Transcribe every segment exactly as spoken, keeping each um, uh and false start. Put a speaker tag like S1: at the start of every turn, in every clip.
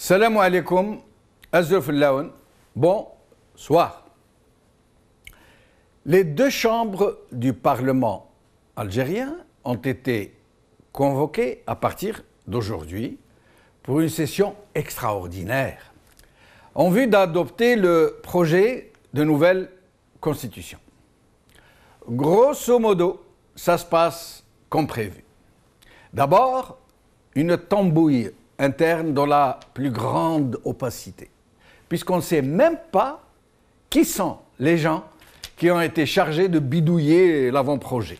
S1: Salam alaikum, Azraf Laoun, bonsoir. Les deux chambres du Parlement algérien ont été convoquées à partir d'aujourd'hui pour une session extraordinaire en vue d'adopter le projet de nouvelle constitution. Grosso modo, ça se passe comme prévu. D'abord, une tambouille interne dans la plus grande opacité, puisqu'on ne sait même pas qui sont les gens qui ont été chargés de bidouiller l'avant-projet.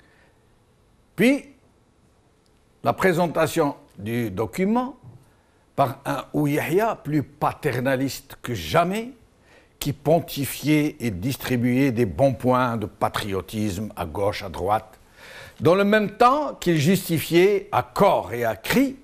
S1: Puis, la présentation du document par un Ouyahia plus paternaliste que jamais, qui pontifiait et distribuait des bons points de patriotisme à gauche, à droite, dans le même temps qu'il justifiait à corps et à cri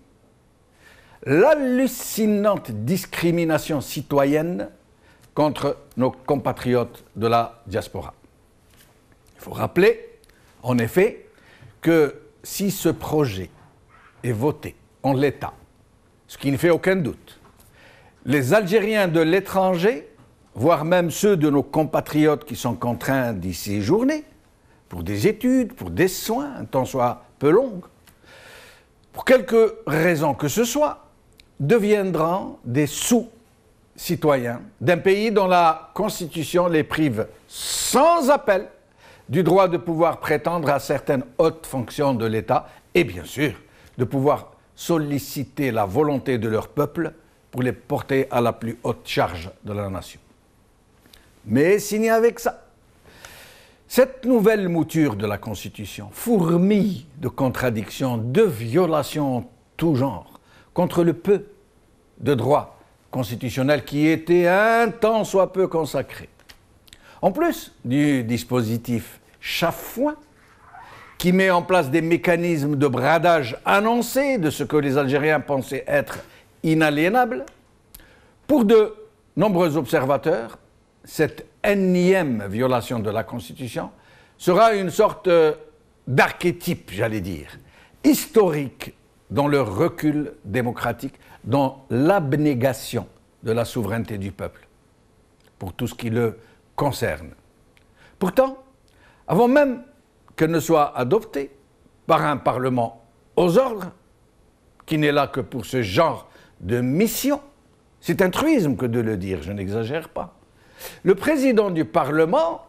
S1: l'hallucinante discrimination citoyenne contre nos compatriotes de la diaspora. Il faut rappeler, en effet, que si ce projet est voté en l'état, ce qui ne fait aucun doute, les Algériens de l'étranger, voire même ceux de nos compatriotes qui sont contraints d'y séjourner, pour des études, pour des soins, un temps soit peu long, pour quelque raison que ce soit, deviendront des sous-citoyens d'un pays dont la Constitution les prive sans appel du droit de pouvoir prétendre à certaines hautes fonctions de l'État et bien sûr de pouvoir solliciter la volonté de leur peuple pour les porter à la plus haute charge de la nation. Mais signé avec ça, cette nouvelle mouture de la Constitution fourmille de contradictions, de violations en tout genre, contre le peu de droits constitutionnels qui étaient un tant soit peu consacrés. En plus du dispositif chafouin, qui met en place des mécanismes de bradage annoncés de ce que les Algériens pensaient être inaliénables, pour de nombreux observateurs, cette énième violation de la Constitution sera une sorte d'archétype, j'allais dire, historique dans le recul démocratique, dans l'abnégation de la souveraineté du peuple, pour tout ce qui le concerne. Pourtant, avant même qu'elle ne soit adoptée par un Parlement aux ordres, qui n'est là que pour ce genre de mission, c'est un truisme que de le dire, je n'exagère pas, le président du Parlement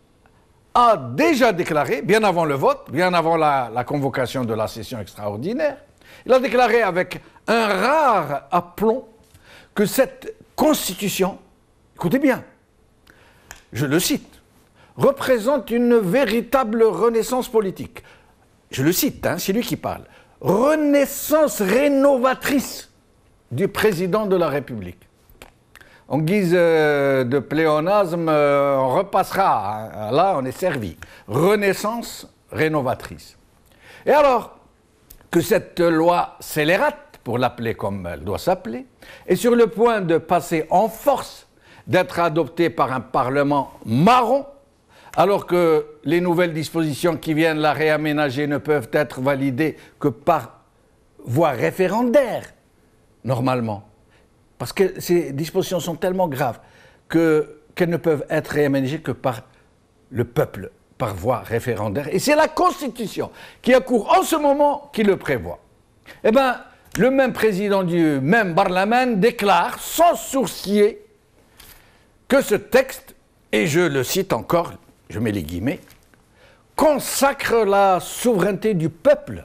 S1: a déjà déclaré, bien avant le vote, bien avant la, la convocation de la session extraordinaire, il a déclaré avec un rare aplomb que cette Constitution, écoutez bien, je le cite, représente une véritable renaissance politique. Je le cite, hein, c'est lui qui parle. Renaissance rénovatrice du président de la République. En guise euh, de pléonasme, euh, on repassera, hein, là on est servi. Renaissance rénovatrice. Et alors que cette loi scélérate, pour l'appeler comme elle doit s'appeler, est sur le point de passer en force, d'être adoptée par un Parlement marron, alors que les nouvelles dispositions qui viennent la réaménager ne peuvent être validées que par voie référendaire, normalement. Parce que ces dispositions sont tellement graves que, qu'elles ne peuvent être réaménagées que par le peuple, par voie référendaire. Et c'est la Constitution qui a cours en ce moment qui le prévoit. Eh bien, le même président du même Parlement déclare sans sourciller que ce texte, et je le cite encore, je mets les guillemets, consacre la souveraineté du peuple.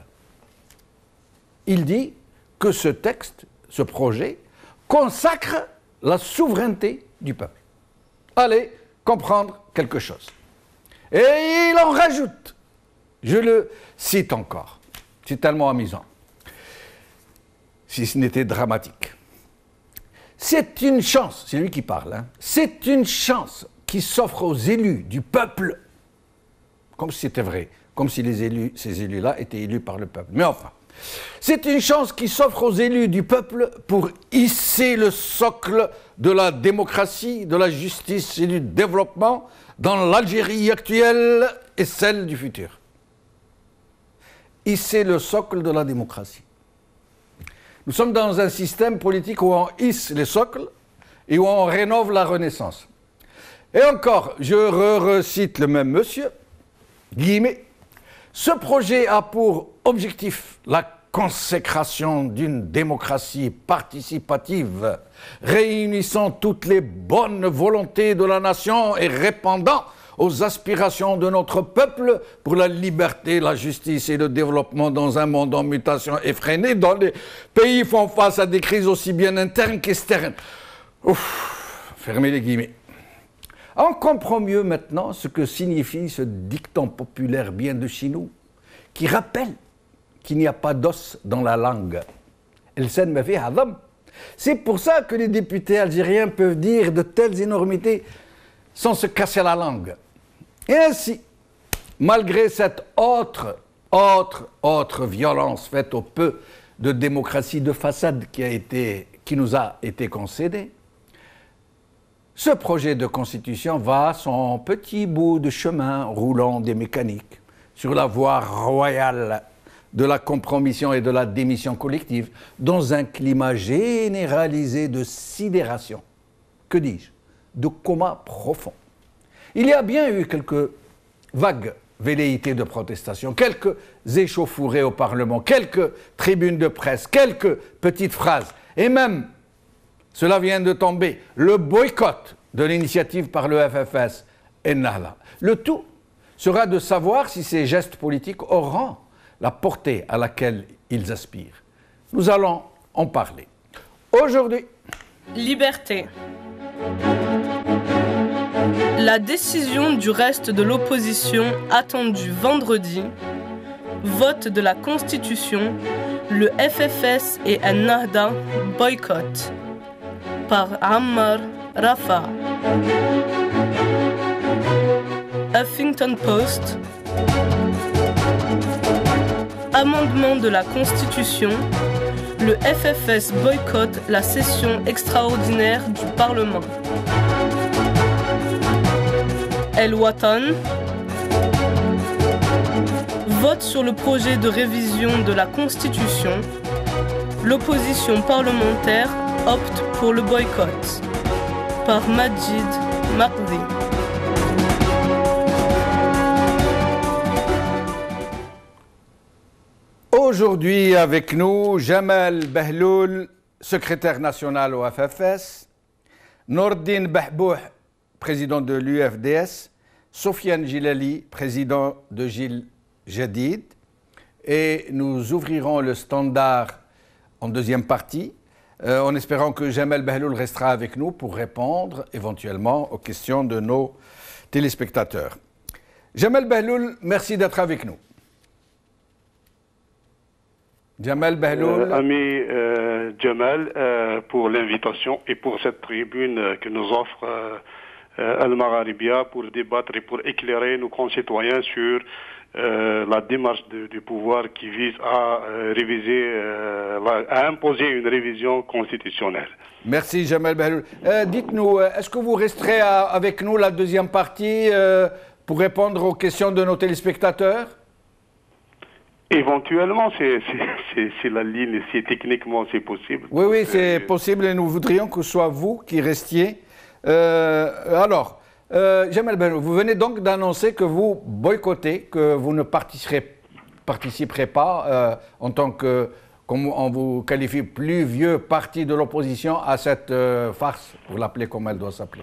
S1: Il dit que ce texte, ce projet, consacre la souveraineté du peuple. Allez comprendre quelque chose. Et il en rajoute, je le cite encore, c'est tellement amusant, si ce n'était dramatique. C'est une chance, c'est lui qui parle, hein, c'est une chance qui s'offre aux élus du peuple, comme si c'était vrai, comme si les élus, ces élus-là étaient élus par le peuple. Mais enfin, c'est une chance qui s'offre aux élus du peuple pour hisser le socle de la démocratie, de la justice et du développement dans l'Algérie actuelle et celle du futur. Hisser le socle de la démocratie. Nous sommes dans un système politique où on hisse les socles et où on rénove la Renaissance. Et encore, je recite le même monsieur, guillemets, ce projet a pour objectif la consécration d'une démocratie participative, réunissant toutes les bonnes volontés de la nation et répondant aux aspirations de notre peuple pour la liberté, la justice et le développement dans un monde en mutation effrénée, dont les pays font face à des crises aussi bien internes qu'externes. Ouf, fermez les guillemets. On comprend mieux maintenant ce que signifie ce dicton populaire bien de chez nous, qui rappelle qu'il n'y a pas d'os dans la langue. C'est pour ça que les députés algériens peuvent dire de telles énormités sans se casser la langue. Et ainsi, malgré cette autre, autre, autre violence faite au peu de démocratie de façade qui, a été, qui nous a été concédée, ce projet de constitution va son petit bout de chemin roulant des mécaniques sur la voie royale de la compromission et de la démission collective dans un climat généralisé de sidération, que dis-je, de coma profond. Il y a bien eu quelques vagues velléités de protestation, quelques échauffourées au Parlement, quelques tribunes de presse, quelques petites phrases, et même, cela vient de tomber, le boycott de l'initiative par le F F S et Nahda. Le tout sera de savoir si ces gestes politiques auront la portée à laquelle ils aspirent. Nous allons en parler. Aujourd'hui,
S2: liberté. La décision du reste de l'opposition attendue vendredi, vote de la Constitution, le F F S et Ennahda boycott. Par Ammar Rafa. Huffington Post. Amendement de la Constitution, le F F S boycotte la session extraordinaire du Parlement. El Watan vote sur le projet de révision de la Constitution. L'opposition parlementaire opte pour le boycott. Par Majid Mardi.
S1: Aujourd'hui avec nous, Jamel Behloul, secrétaire national au F F S, Nordine Bahbouh, président de l'U F D S, Sofiane Gilali, président de Gil Jadid, et nous ouvrirons le standard en deuxième partie, euh, en espérant que Jamel Behloul restera avec nous pour répondre éventuellement aux questions de nos téléspectateurs. Jamel Behloul, merci d'être avec nous. Jamal Behloul.
S3: Euh, ami euh, Jamal, euh, pour l'invitation et pour cette tribune euh, que nous offre euh, euh, Al-Magharibia pour débattre et pour éclairer nos concitoyens sur euh, la démarche de, du pouvoir qui vise à euh, réviser, euh, la, à imposer une révision constitutionnelle.
S1: Merci Jamal Behloul. Euh, Dites-nous, est-ce que vous resterez à, avec nous la deuxième partie euh, pour répondre aux questions de nos téléspectateurs ?
S3: Éventuellement, c'est la ligne, si techniquement c'est possible.
S1: Oui, oui, c'est euh, possible et nous voudrions que ce soit vous qui restiez. Euh, alors, euh, Jamal Behloul, vous venez donc d'annoncer que vous boycottez, que vous ne participerez, participerez pas euh, en tant que, comme on vous qualifie, plus vieux parti de l'opposition à cette euh, farce, vous l'appelez comme elle doit s'appeler.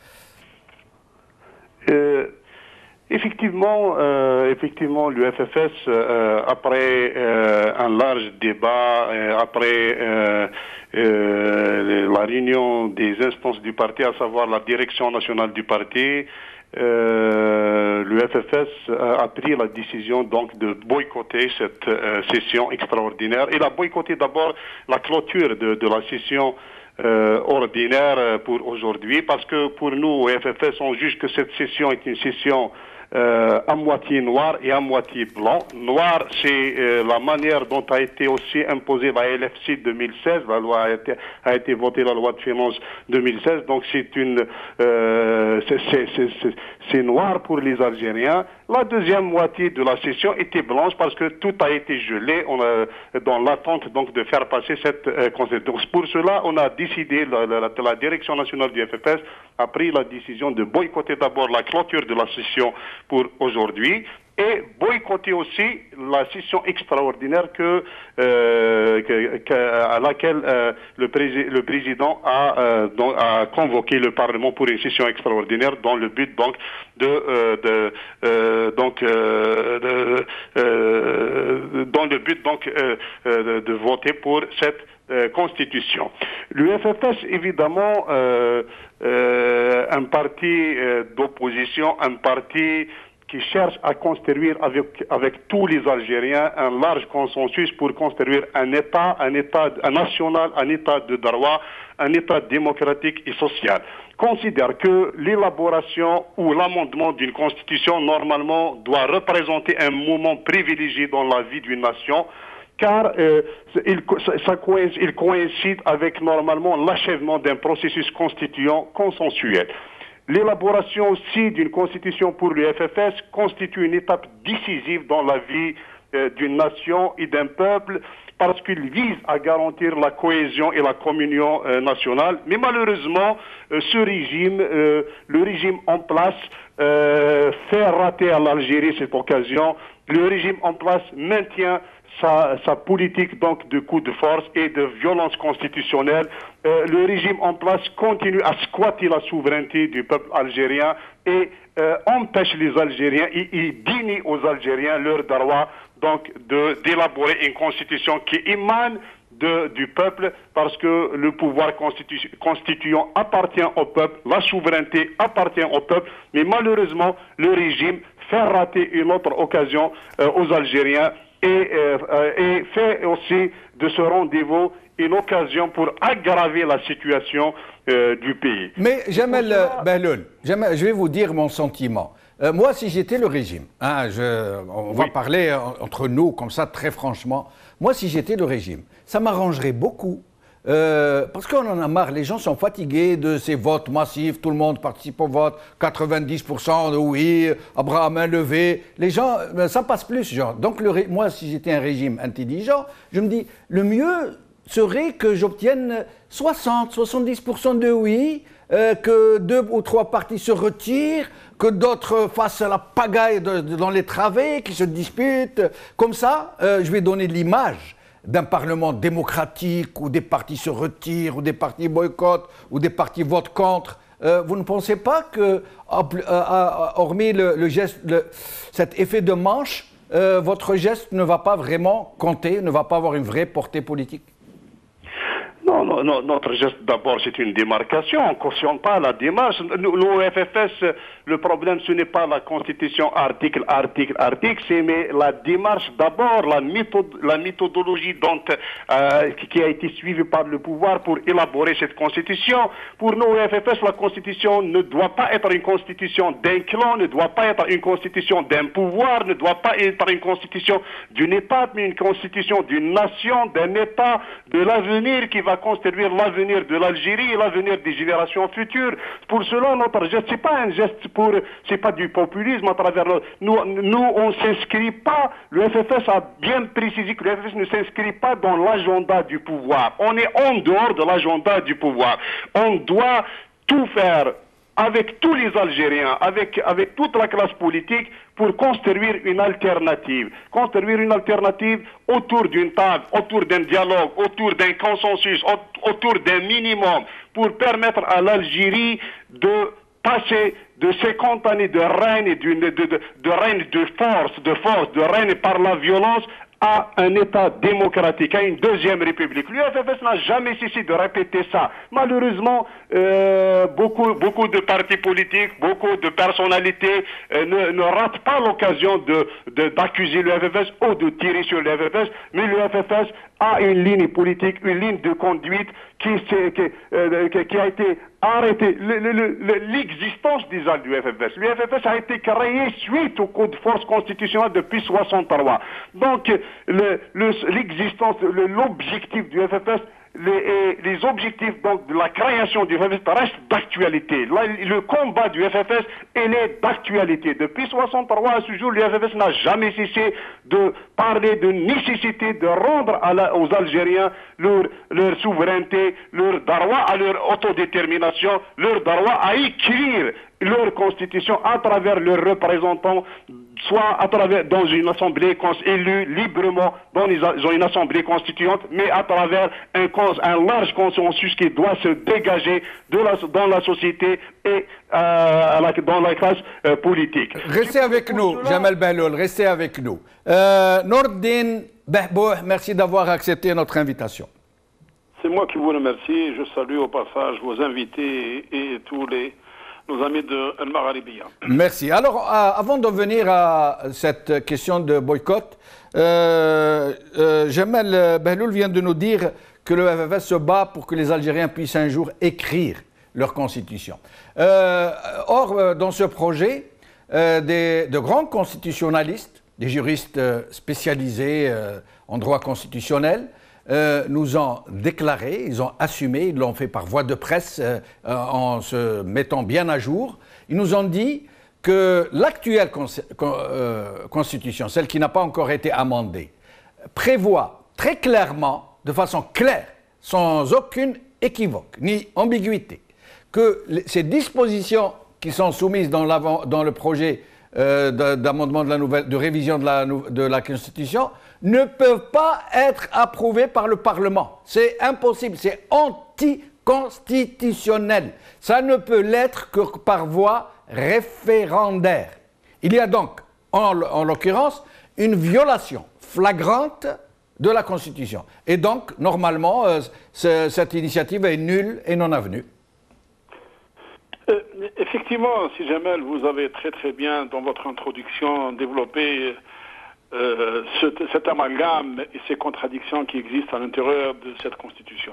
S3: Euh, Effectivement, euh, effectivement, l'U F F S, euh, après euh, un large débat, euh, après euh, euh, la réunion des instances du parti, à savoir la direction nationale du parti, euh, l'U F F S a pris la décision donc de boycotter cette euh, session extraordinaire. Il a boycotté d'abord la clôture de, de la session Euh, ordinaire pour aujourd'hui, parce que pour nous, au F F S, on juge que cette session est une session euh, à moitié noire et à moitié blanc. Noir, c'est euh, la manière dont a été aussi imposée la L F C deux mille seize, la loi a été, a été votée, la loi de finances deux mille seize, donc c'est une, euh, c'est noir pour les Algériens, La deuxième moitié de la session était blanche parce que tout a été gelé on a, dans l'attente donc de faire passer cette euh, constitution. Donc pour cela, on a décidé, la, la, la direction nationale du F F S a pris la décision de boycotter d'abord la clôture de la session pour aujourd'hui, et boycotter aussi la session extraordinaire que, euh, que, que à laquelle euh, le, prési le président a, euh, donc, a convoqué le Parlement pour une session extraordinaire dans le but donc de, euh, de euh, donc euh, de, euh, dans le but donc euh, de, de voter pour cette Euh, constitution. Le F F S, évidemment, euh, euh, un parti euh, d'opposition, un parti qui cherche à construire avec, avec tous les Algériens un large consensus pour construire un État, un État un national, un État de droit, un État démocratique et social. Considère que l'élaboration ou l'amendement d'une constitution, normalement, doit représenter un moment privilégié dans la vie d'une nation, car euh, il, ça coïncide, il coïncide avec normalement l'achèvement d'un processus constituant consensuel. L'élaboration aussi d'une constitution pour le F F S constitue une étape décisive dans la vie euh, d'une nation et d'un peuple, parce qu'il vise à garantir la cohésion et la communion euh, nationale. Mais malheureusement, euh, ce régime, euh, le régime en place, euh, fait rater à l'Algérie cette occasion. Le régime en place maintient Sa, sa politique donc de coup de force et de violence constitutionnelle. Euh, le régime en place continue à squatter la souveraineté du peuple algérien et euh, empêche les Algériens et, et dénie aux Algériens leur droit donc de d'élaborer une constitution qui émane de, du peuple, parce que le pouvoir constitu, constituant appartient au peuple, la souveraineté appartient au peuple, mais malheureusement le régime fait rater une autre occasion euh, aux Algériens. Et, euh, et fait aussi de ce rendez-vous une occasion pour aggraver la situation euh, du pays.
S1: Mais Jamel Behloul, je vais vous dire mon sentiment. Euh, moi, si j'étais le régime, hein, je, on oui. va parler entre nous comme ça très franchement, moi si j'étais le régime, ça m'arrangerait beaucoup. Euh, parce qu'on en a marre, les gens sont fatigués de ces votes massifs, tout le monde participe au vote, quatre-vingt-dix pour cent de oui, à bras à main levés, les gens, ça passe plus, genre. Donc le, moi, si j'étais un régime intelligent, je me dis, le mieux serait que j'obtienne soixante, soixante-dix pour cent de oui, euh, que deux ou trois partis se retirent, que d'autres fassent la pagaille de, de, dans les travées, qui se disputent. Comme ça, euh, je vais donner l'image d'un parlement démocratique où des partis se retirent, où des partis boycottent, où des partis votent contre. Euh, vous ne pensez pas que, hormis le, le geste, le, cet effet de manche, euh, votre geste ne va pas vraiment compter, ne va pas avoir une vraie portée politique?
S3: Non, non, non, notre geste d'abord c'est une démarcation, on ne cautionne pas la démarche. L'O F F S, le problème ce n'est pas la constitution article, article, article, c'est mais la démarche d'abord, la, méthode, la méthodologie dont, euh, qui a été suivie par le pouvoir pour élaborer cette constitution. Pour nous, O F F S, la constitution ne doit pas être une constitution d'un clan, ne doit pas être une constitution d'un pouvoir, ne doit pas être une constitution d'une étape, mais une constitution d'une nation, d'un État, de l'avenir qui va construire l'avenir de l'Algérie et l'avenir des générations futures. Pour cela, notre geste, c'est pas un geste pour, c'est pas du populisme à travers le, nous, nous, on s'inscrit pas, le F F S a bien précisé que le F F S ne s'inscrit pas dans l'agenda du pouvoir. On est en dehors de l'agenda du pouvoir. On doit tout faire avec tous les Algériens, avec, avec toute la classe politique, pour construire une alternative. Construire une alternative autour d'une table, autour d'un dialogue, autour d'un consensus, autour d'un minimum, pour permettre à l'Algérie de passer de cinquante années de règne, de, de, de, de règne de force, de force, de règne par la violence, à un État démocratique, à une deuxième république. L'U F F S n'a jamais cessé de répéter ça. Malheureusement, euh, beaucoup, beaucoup de partis politiques, beaucoup de personnalités euh, ne, ne ratent pas l'occasion de, de, d'accuser l'U F F S ou de tirer sur l'U F F S, mais l'U F F S a une ligne politique, une ligne de conduite qui, qui, euh, qui a été arrêtée. Le, le, le, l'existence déjà du F F S. L'U F F S a été créé suite au Code de force constitutionnel depuis soixante-trois. Donc, le, le, l'existence, le, l'objectif du F F S les, les objectifs donc, de la création du F F S restent d'actualité. Le combat du F F S est né d'actualité. Depuis soixante-trois à ce jour, le F F S n'a jamais cessé de parler de nécessité de rendre à la, aux Algériens leur, leur souveraineté, leur droit à leur autodétermination, leur droit à écrire leur constitution à travers leurs représentants, soit à travers dans une assemblée élue librement dans une assemblée constituante, mais à travers un, un large consensus qui doit se dégager de la, dans la société et euh, la, dans la classe euh, politique.
S1: Restez avec nous, Jamal Behloul, restez avec nous. Euh, Nourdine Behbouh, merci d'avoir accepté notre invitation.
S4: C'est moi qui vous remercie. Je salue au passage vos invités et, et tous les nos amis de El Magharibiya.
S1: Merci. Alors, euh, avant de venir à cette question de boycott, euh, euh, Jamal Behloul vient de nous dire que le F F S se bat pour que les Algériens puissent un jour écrire leur constitution. Euh, or, dans ce projet, euh, des, de grands constitutionnalistes, des juristes spécialisés euh, en droit constitutionnel, Euh, nous ont déclaré, ils ont assumé, ils l'ont fait par voie de presse euh, en se mettant bien à jour. Ils nous ont dit que l'actuelle con euh, constitution, celle qui n'a pas encore été amendée, prévoit très clairement, de façon claire, sans aucune équivoque ni ambiguïté, que ces dispositions qui sont soumises dans, dans le projet euh, d'amendement de la nouvelle, de révision de la, de la Constitution ne peuvent pas être approuvées par le Parlement. C'est impossible, c'est anticonstitutionnel. Ça ne peut l'être que par voie référendaire. Il y a donc, en, en l'occurrence, une violation flagrante de la Constitution. Et donc, normalement, euh, ce, cette initiative est nulle et non avenue.
S4: Euh, effectivement, si Jamel, vous avez très très bien, dans votre introduction, développé euh, ce, cet amalgame et ces contradictions qui existent à l'intérieur de cette Constitution.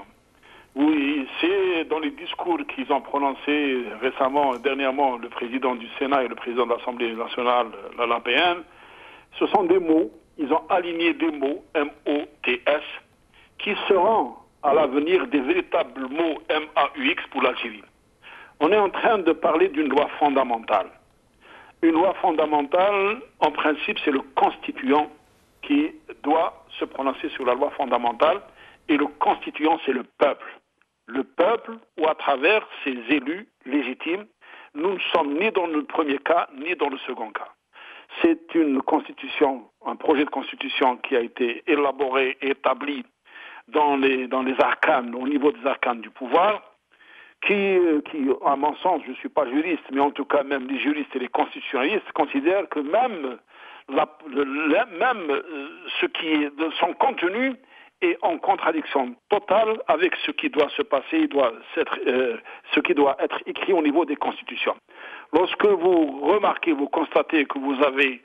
S4: Oui, c'est dans les discours qu'ils ont prononcés récemment, dernièrement, le président du Sénat et le président de l'Assemblée nationale, la L A P N, ce sont des mots, ils ont aligné des mots, M O T S, qui seront à l'avenir des véritables mots M A U X pour l'Algérie. On est en train de parler d'une loi fondamentale. Une loi fondamentale, en principe, c'est le constituant qui doit se prononcer sur la loi fondamentale, et le constituant, c'est le peuple. Le peuple, ou à travers ses élus légitimes, nous ne sommes ni dans le premier cas, ni dans le second cas. C'est une constitution, un projet de constitution qui a été élaboré et établi dans les, dans les arcanes, au niveau des arcanes du pouvoir, qui, qui, à mon sens, je ne suis pas juriste, mais en tout cas même les juristes et les constitutionnalistes considèrent que même, la, la, même ce qui est de son contenu est en contradiction totale avec ce qui doit se passer, doit être, euh, ce qui doit être écrit au niveau des constitutions. Lorsque vous remarquez, vous constatez que vous avez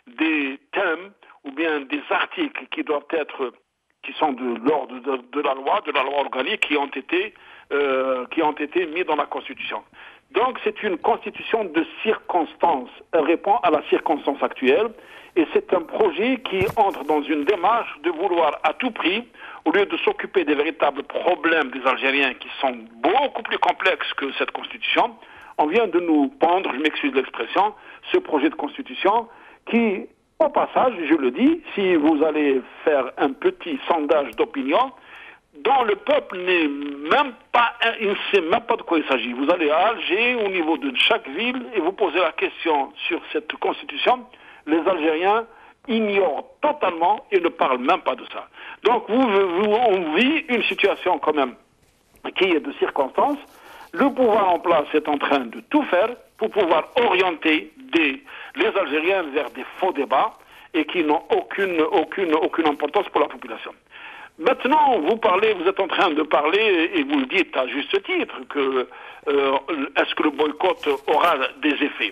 S4: des thèmes ou bien des articles qui doivent être, qui sont de l'ordre de, de la loi, de la loi organique, qui ont été, euh, qui ont été mis dans la Constitution. Donc c'est une constitution de circonstance. Elle répond à la circonstance actuelle. Et c'est un projet qui entre dans une démarche de vouloir à tout prix, au lieu de s'occuper des véritables problèmes des Algériens qui sont beaucoup plus complexes que cette constitution, on vient de nous pendre, je m'excuse de l'expression, ce projet de constitution qui, au passage, je le dis, si vous allez faire un petit sondage d'opinion, dont le peuple n'est même pas, il ne sait même pas de quoi il s'agit. Vous allez à Alger, au niveau de chaque ville, et vous posez la question sur cette constitution, les Algériens ignorent totalement et ne parlent même pas de ça. Donc vous, vous, on vit une situation quand même qui est de circonstance. Le pouvoir en place est en train de tout faire pour pouvoir orienter des, les Algériens vers des faux débats et qui n'ont aucune, aucune, aucune importance pour la population. Maintenant, vous parlez, vous êtes en train de parler et vous le dites à juste titre que euh, est-ce que le boycott aura des effets?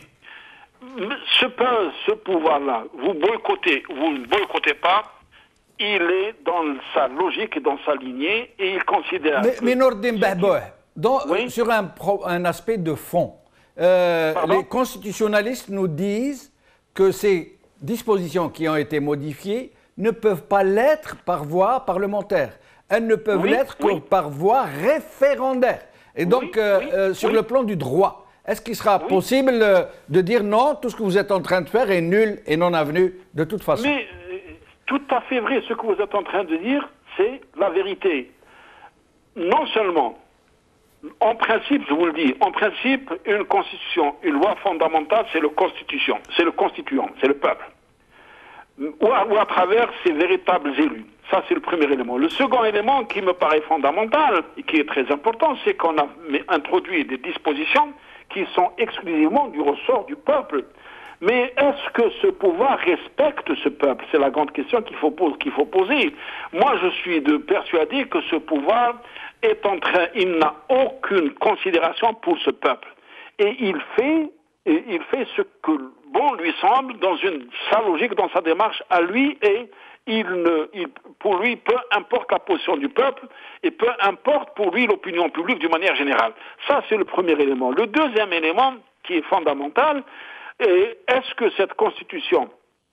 S4: Ce, ce pouvoir-là, vous boycottez, vous ne boycottez pas, il est dans sa logique et dans sa lignée et il considère...
S1: Mais, mais Nourdine Behbouh, oui? Sur un, pro, un aspect de fond, euh, les constitutionnalistes nous disent que ces dispositions qui ont été modifiées ne peuvent pas l'être par voie parlementaire. elles ne peuvent
S4: oui,
S1: l'être que
S4: oui.
S1: par voie référendaire. Et donc,
S4: oui,
S1: euh,
S4: oui,
S1: euh, sur
S4: oui.
S1: le plan du droit, est-ce qu'il sera
S4: oui.
S1: possible euh, de dire non, tout ce que vous êtes en train de faire est nul et non avenu de toute façon?
S4: Mais euh, tout à fait vrai, ce que vous êtes en train de dire, c'est la vérité. Non seulement, en principe, je vous le dis, en principe, une constitution, une loi fondamentale, c'est le constitution, c'est le constituant, c'est le peuple. Ou à, ou à travers ses véritables élus. Ça, c'est le premier élément. Le second élément qui me paraît fondamental et qui est très important, c'est qu'on a introduit des dispositions qui sont exclusivement du ressort du peuple. Mais est-ce que ce pouvoir respecte ce peuple? C'est la grande question qu'il faut, qu'il faut poser. Moi, je suis de persuadé que ce pouvoir est en train, il n'a aucune considération pour ce peuple. Et il fait, et il fait ce que bon lui semble dans une, sa logique, dans sa démarche à lui, et il ne, il, pour lui, peu importe la position du peuple, et peu importe pour lui l'opinion publique d'une manière générale. Ça, c'est le premier élément. Le deuxième élément, qui est fondamental, est est-ce que cette constitution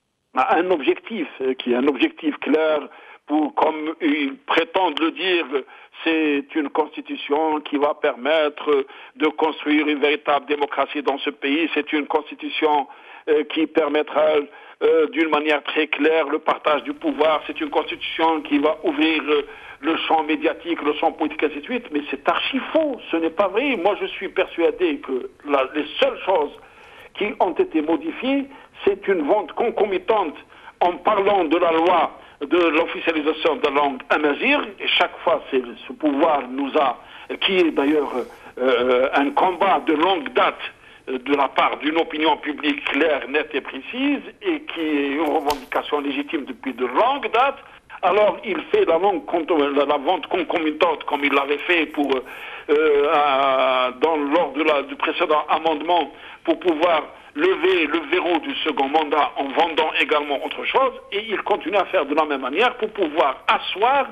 S4: a un objectif, qui est un objectif clair, pour, comme ils prétendent le dire, c'est une constitution qui va permettre de construire une véritable démocratie dans ce pays, c'est une constitution euh, qui permettra euh, d'une manière très claire le partage du pouvoir, c'est une constitution qui va ouvrir euh, le champ médiatique, le champ politique, ainsi de suite, mais c'est archi faux, ce n'est pas vrai. Moi, je suis persuadé que la, les seules choses qui ont été modifiées, c'est une vente concomitante en parlant de la loi de l'officialisation de la langue amazigh, et chaque fois c'est ce pouvoir nous a, qui est d'ailleurs euh, un combat de longue date euh, de la part d'une opinion publique claire, nette et précise, et qui est une revendication légitime depuis de longue date. Alors il fait la, longue, la vente concomitante comme il l'avait fait pour, euh, à, dans, lors de la, du précédent amendement pour pouvoir lever le verrou du second mandat en vendant également autre chose, et il continue à faire de la même manière pour pouvoir asseoir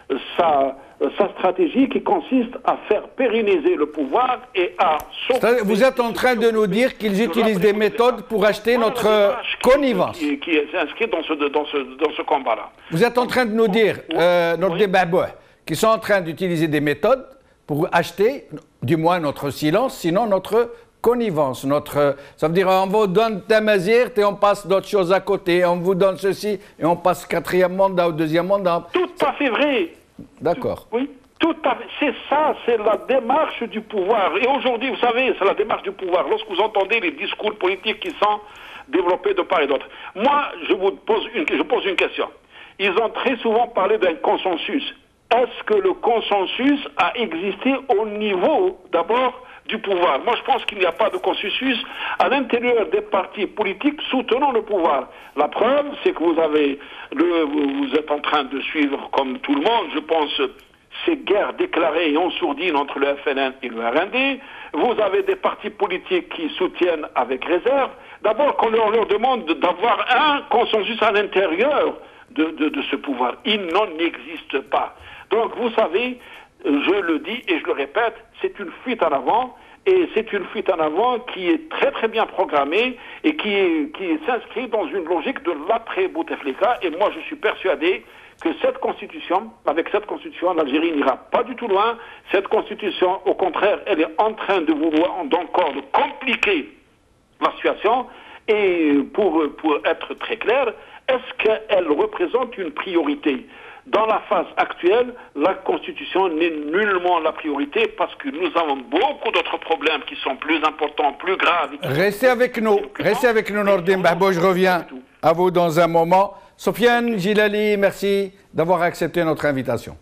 S4: sa, sa stratégie qui consiste à faire pérenniser le pouvoir et à...
S1: Vous êtes en train de nous dire qu'ils utilisent des méthodes pour acheter notre connivence.
S4: Qui, qui est inscrit dans ce, dans ce, dans ce combat-là.
S1: Vous êtes en train de nous dire, euh, notre
S4: oui.
S1: débat, qu'ils sont en train d'utiliser des méthodes pour acheter, du moins notre silence, sinon notre connivence. Notre, ça veut dire on vous donne Tamazir et on passe d'autres choses à côté, on vous donne ceci et on passe quatrième mandat ou deuxième mandat.
S4: Tout à fait vrai.
S1: D'accord.
S4: Oui, tout à fait. C'est ça, c'est la démarche du pouvoir. Et aujourd'hui, vous savez, c'est la démarche du pouvoir. Lorsque vous entendez les discours politiques qui sont développés de part et d'autre. Moi, je vous pose une, je pose une question. Ils ont très souvent parlé d'un consensus. Est-ce que le consensus a existé au niveau, d'abord, du pouvoir? Moi, je pense qu'il n'y a pas de consensus à l'intérieur des partis politiques soutenant le pouvoir. La preuve, c'est que vous avez, le, vous êtes en train de suivre, comme tout le monde, je pense, ces guerres déclarées et en sourdine entre le F L N et le R N D. Vous avez des partis politiques qui soutiennent avec réserve. D'abord, qu'on leur, leur demande d'avoir un consensus à l'intérieur de, de, de ce pouvoir. Il n'en existe pas. Donc, vous savez, je le dis et je le répète, c'est une fuite en avant, et c'est une fuite en avant qui est très très bien programmée et qui, est, qui s'inscrit dans une logique de l'après-Bouteflika. Et moi, je suis persuadé que cette constitution, avec cette constitution, l'Algérie n'ira pas du tout loin. Cette constitution, au contraire, elle est en train de vouloir encore de compliquer la situation. Et pour, pour être très clair, est-ce qu'elle représente une priorité ? Dans la phase actuelle, la Constitution n'est nullement la priorité parce que nous avons beaucoup d'autres problèmes qui sont plus importants, plus graves.
S1: Restez avec nous, restez avec nous, Nordin Bahbo, je reviens à vous dans un moment. Sofiane Djilali, merci d'avoir accepté notre invitation.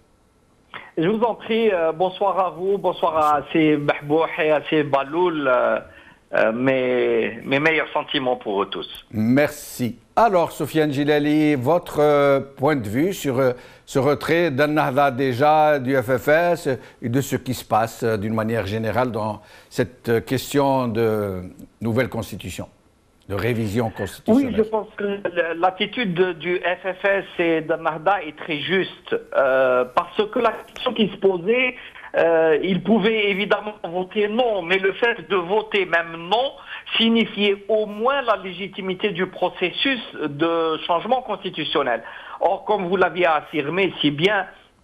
S5: Je vous en prie, euh, bonsoir à vous, bonsoir à ces Bahbo et à ces Baloul. Euh, Euh, mes, mes meilleurs sentiments pour eux tous.
S1: Merci. Alors, Sofiane Djilali, votre euh, point de vue sur euh, ce retrait d'Ennahda déjà, du F F S et de ce qui se passe euh, d'une manière générale dans cette euh, question de nouvelle constitution, de révision constitutionnelle.
S5: Oui, je pense que l'attitude du F F S et d'Ennahda est très juste, euh, parce que la question qui se posait, Euh, il pouvait évidemment voter non, mais le fait de voter même non signifiait au moins la légitimité du processus de changement constitutionnel. Or, comme vous l'aviez affirmé si bien,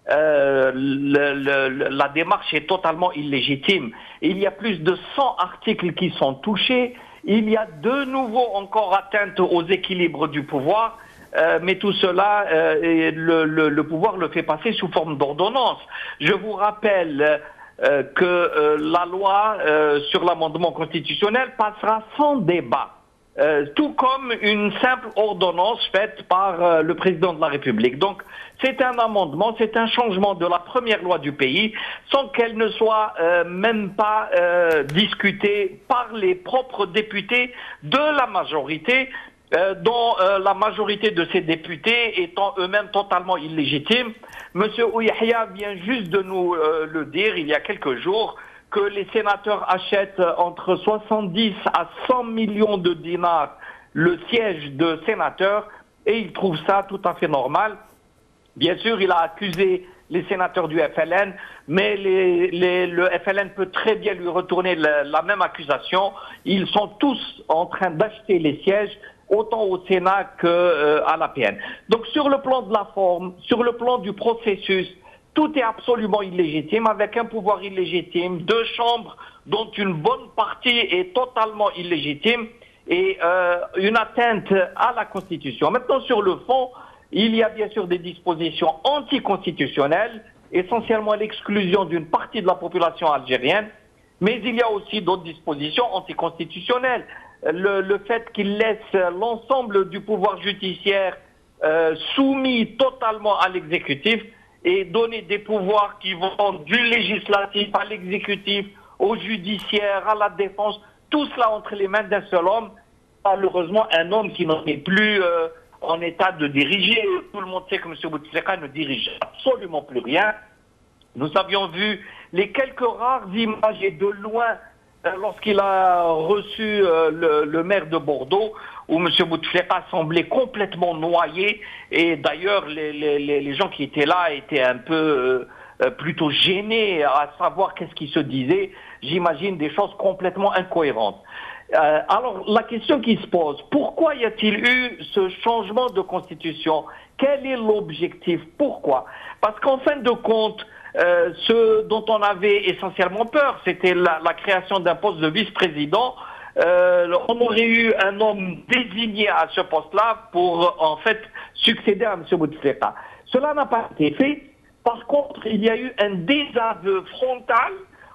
S5: euh, le, le, la démarche est totalement illégitime. Il y a plus de cent articles qui sont touchés. Il y a de nouveau encore atteinte aux équilibres du pouvoir. Euh, mais tout cela, euh, le, le, le pouvoir le fait passer sous forme d'ordonnance. Je vous rappelle euh, que euh, la loi euh, sur l'amendement constitutionnel passera sans débat. Euh, tout comme une simple ordonnance faite par euh, le président de la République. Donc, c'est un amendement, c'est un changement de la première loi du pays, sans qu'elle ne soit euh, même pas euh, discutée par les propres députés de la majorité, euh, dont euh, la majorité de ces députés étant eux-mêmes totalement illégitimes. Monsieur Ouyahia vient juste de nous euh, le dire il y a quelques jours, que les sénateurs achètent entre soixante-dix à cent millions de dinars le siège de sénateur, et il trouve ça tout à fait normal. Bien sûr, il a accusé les sénateurs du F L N, mais les, les, le F L N peut très bien lui retourner la, la même accusation. Ils sont tous en train d'acheter les sièges, autant au Sénat qu'à euh, l'A P N. Donc sur le plan de la forme, sur le plan du processus, tout est absolument illégitime, avec un pouvoir illégitime, deux chambres dont une bonne partie est totalement illégitime, et euh, une atteinte à la Constitution. Maintenant, sur le fond, il y a bien sûr des dispositions anticonstitutionnelles, essentiellement l'exclusion d'une partie de la population algérienne, mais il y a aussi d'autres dispositions anticonstitutionnelles. Le, le fait qu'il laisse l'ensemble du pouvoir judiciaire euh, soumis totalement à l'exécutif, et donner des pouvoirs qui vont du législatif à l'exécutif, au judiciaire, à la défense, tout cela entre les mains d'un seul homme. Malheureusement, un homme qui n'en est plus euh, en état de diriger. Tout le monde sait que M. Bouteflika ne dirige absolument plus rien. Nous avions vu les quelques rares images, et de loin, euh, lorsqu'il a reçu euh, le, le maire de Bordeaux, où M. Bouteflika semblait complètement noyé, et d'ailleurs les, les, les gens qui étaient là étaient un peu euh, plutôt gênés à savoir qu'est-ce qui se disait. J'imagine des choses complètement incohérentes. Euh, alors la question qui se pose, pourquoi y a-t-il eu ce changement de constitution? Quel est l'objectif? Pourquoi? Parce qu'en fin de compte, euh, ce dont on avait essentiellement peur, c'était la, la création d'un poste de vice-président. Euh, on aurait eu un homme désigné à ce poste-là pour en fait succéder à M. Bouteflika. Cela n'a pas été fait. Par contre, il y a eu un désaveu frontal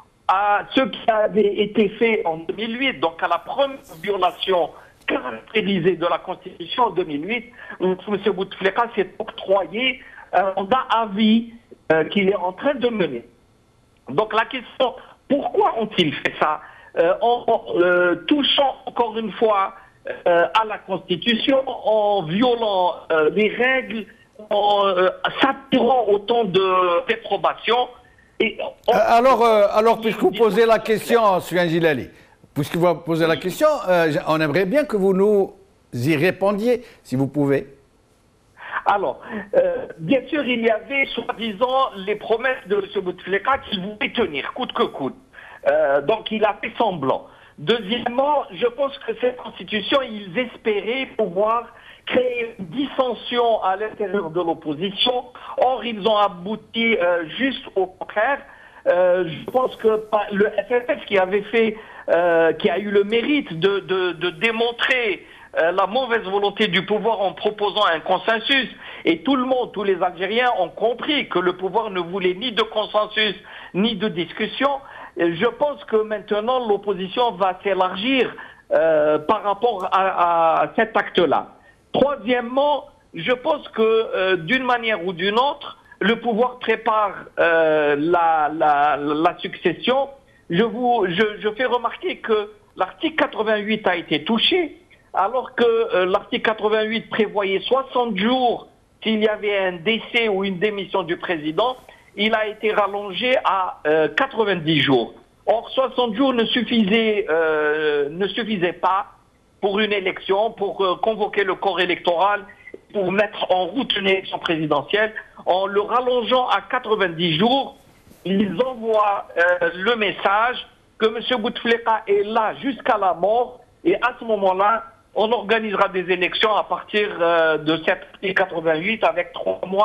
S5: à ce qui avait été fait en deux mille huit, donc à la première violation caractérisée de la Constitution en deux mille huit, où M. Bouteflika s'est octroyé un mandat à vie euh, qu'il est en train de mener. Donc la question, pourquoi ont-ils fait ça? Euh, en, en euh, touchant encore une fois euh, à la Constitution, en violant euh, les règles, en euh, s'attirant autant de réprobation. Et on...
S1: Alors, euh, alors, puisque vous posez la question, Soufiane Djilali, puisque vous posez la question, euh, on aimerait bien que vous nous y répondiez, si vous pouvez.
S5: Alors, euh, bien sûr, il y avait, soi-disant, les promesses de M. Bouteflika qu'il voulait tenir, coûte que coûte. Euh, donc il a fait semblant. Deuxièmement, je pense que cette constitution, ils espéraient pouvoir créer une dissension à l'intérieur de l'opposition. Or, ils ont abouti euh, juste au contraire. Euh, je pense que le F F S qui avait fait, euh, qui a eu le mérite de, de, de démontrer euh, la mauvaise volonté du pouvoir en proposant un consensus, et tout le monde, tous les Algériens ont compris que le pouvoir ne voulait ni de consensus ni de discussion. Je pense que maintenant l'opposition va s'élargir euh, par rapport à, à cet acte-là. Troisièmement, je pense que euh, d'une manière ou d'une autre, le pouvoir prépare euh, la, la, la succession. Je, vous, je, je fais remarquer que l'article quatre-vingt-huit a été touché, alors que euh, l'article quatre-vingt-huit prévoyait soixante jours s'il y avait un décès ou une démission du président. Il a été rallongé à euh, quatre-vingt-dix jours. Or, soixante jours ne suffisaient, euh, ne suffisaient pas pour une élection, pour euh, convoquer le corps électoral, pour mettre en route une élection présidentielle. En le rallongeant à quatre-vingt-dix jours, ils envoient euh, le message que M. Bouteflika est là jusqu'à la mort, et à ce moment-là, on organisera des élections à partir euh, de cet article quatre-vingt-huit avec trois mois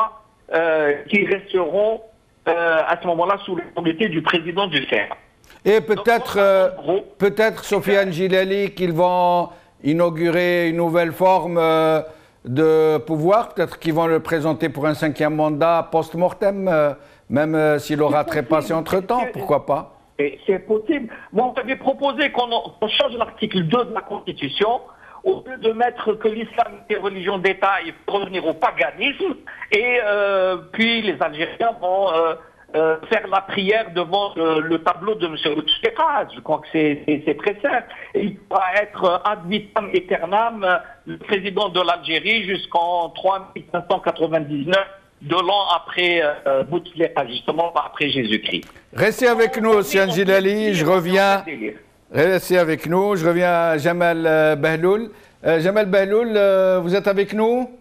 S5: euh, qui resteront euh, à ce moment-là sous l'autorité du président du Sénat.
S1: Et peut-être, euh, peut-être, Sofiane Gilali, qu'ils vont inaugurer une nouvelle forme euh, de pouvoir, peut-être qu'ils vont le présenter pour un cinquième mandat post-mortem, euh, même euh, s'il aura trépassé entre-temps, pourquoi pas?
S5: C'est possible. Moi, on avait proposé qu'on qu'on change l'article deux de la Constitution, au lieu de mettre que l'islam est religion d'État, il faut revenir au paganisme, et euh, puis les Algériens vont euh, euh, faire la prière devant euh, le tableau de M. Bouteflika. Je crois que c'est très simple. Et il pourra être ad vitam aeternam le président de l'Algérie jusqu'en trois mille cinq cent quatre-vingt-dix-neuf, de l'an après euh, Bouteflika, justement, après Jésus-Christ.
S1: Restez avec nous, Sian Gilali, je reviens... Restez avec nous, je reviens à Jamal euh, Behloul. Euh, Jamal Behloul, euh, vous êtes avec nous?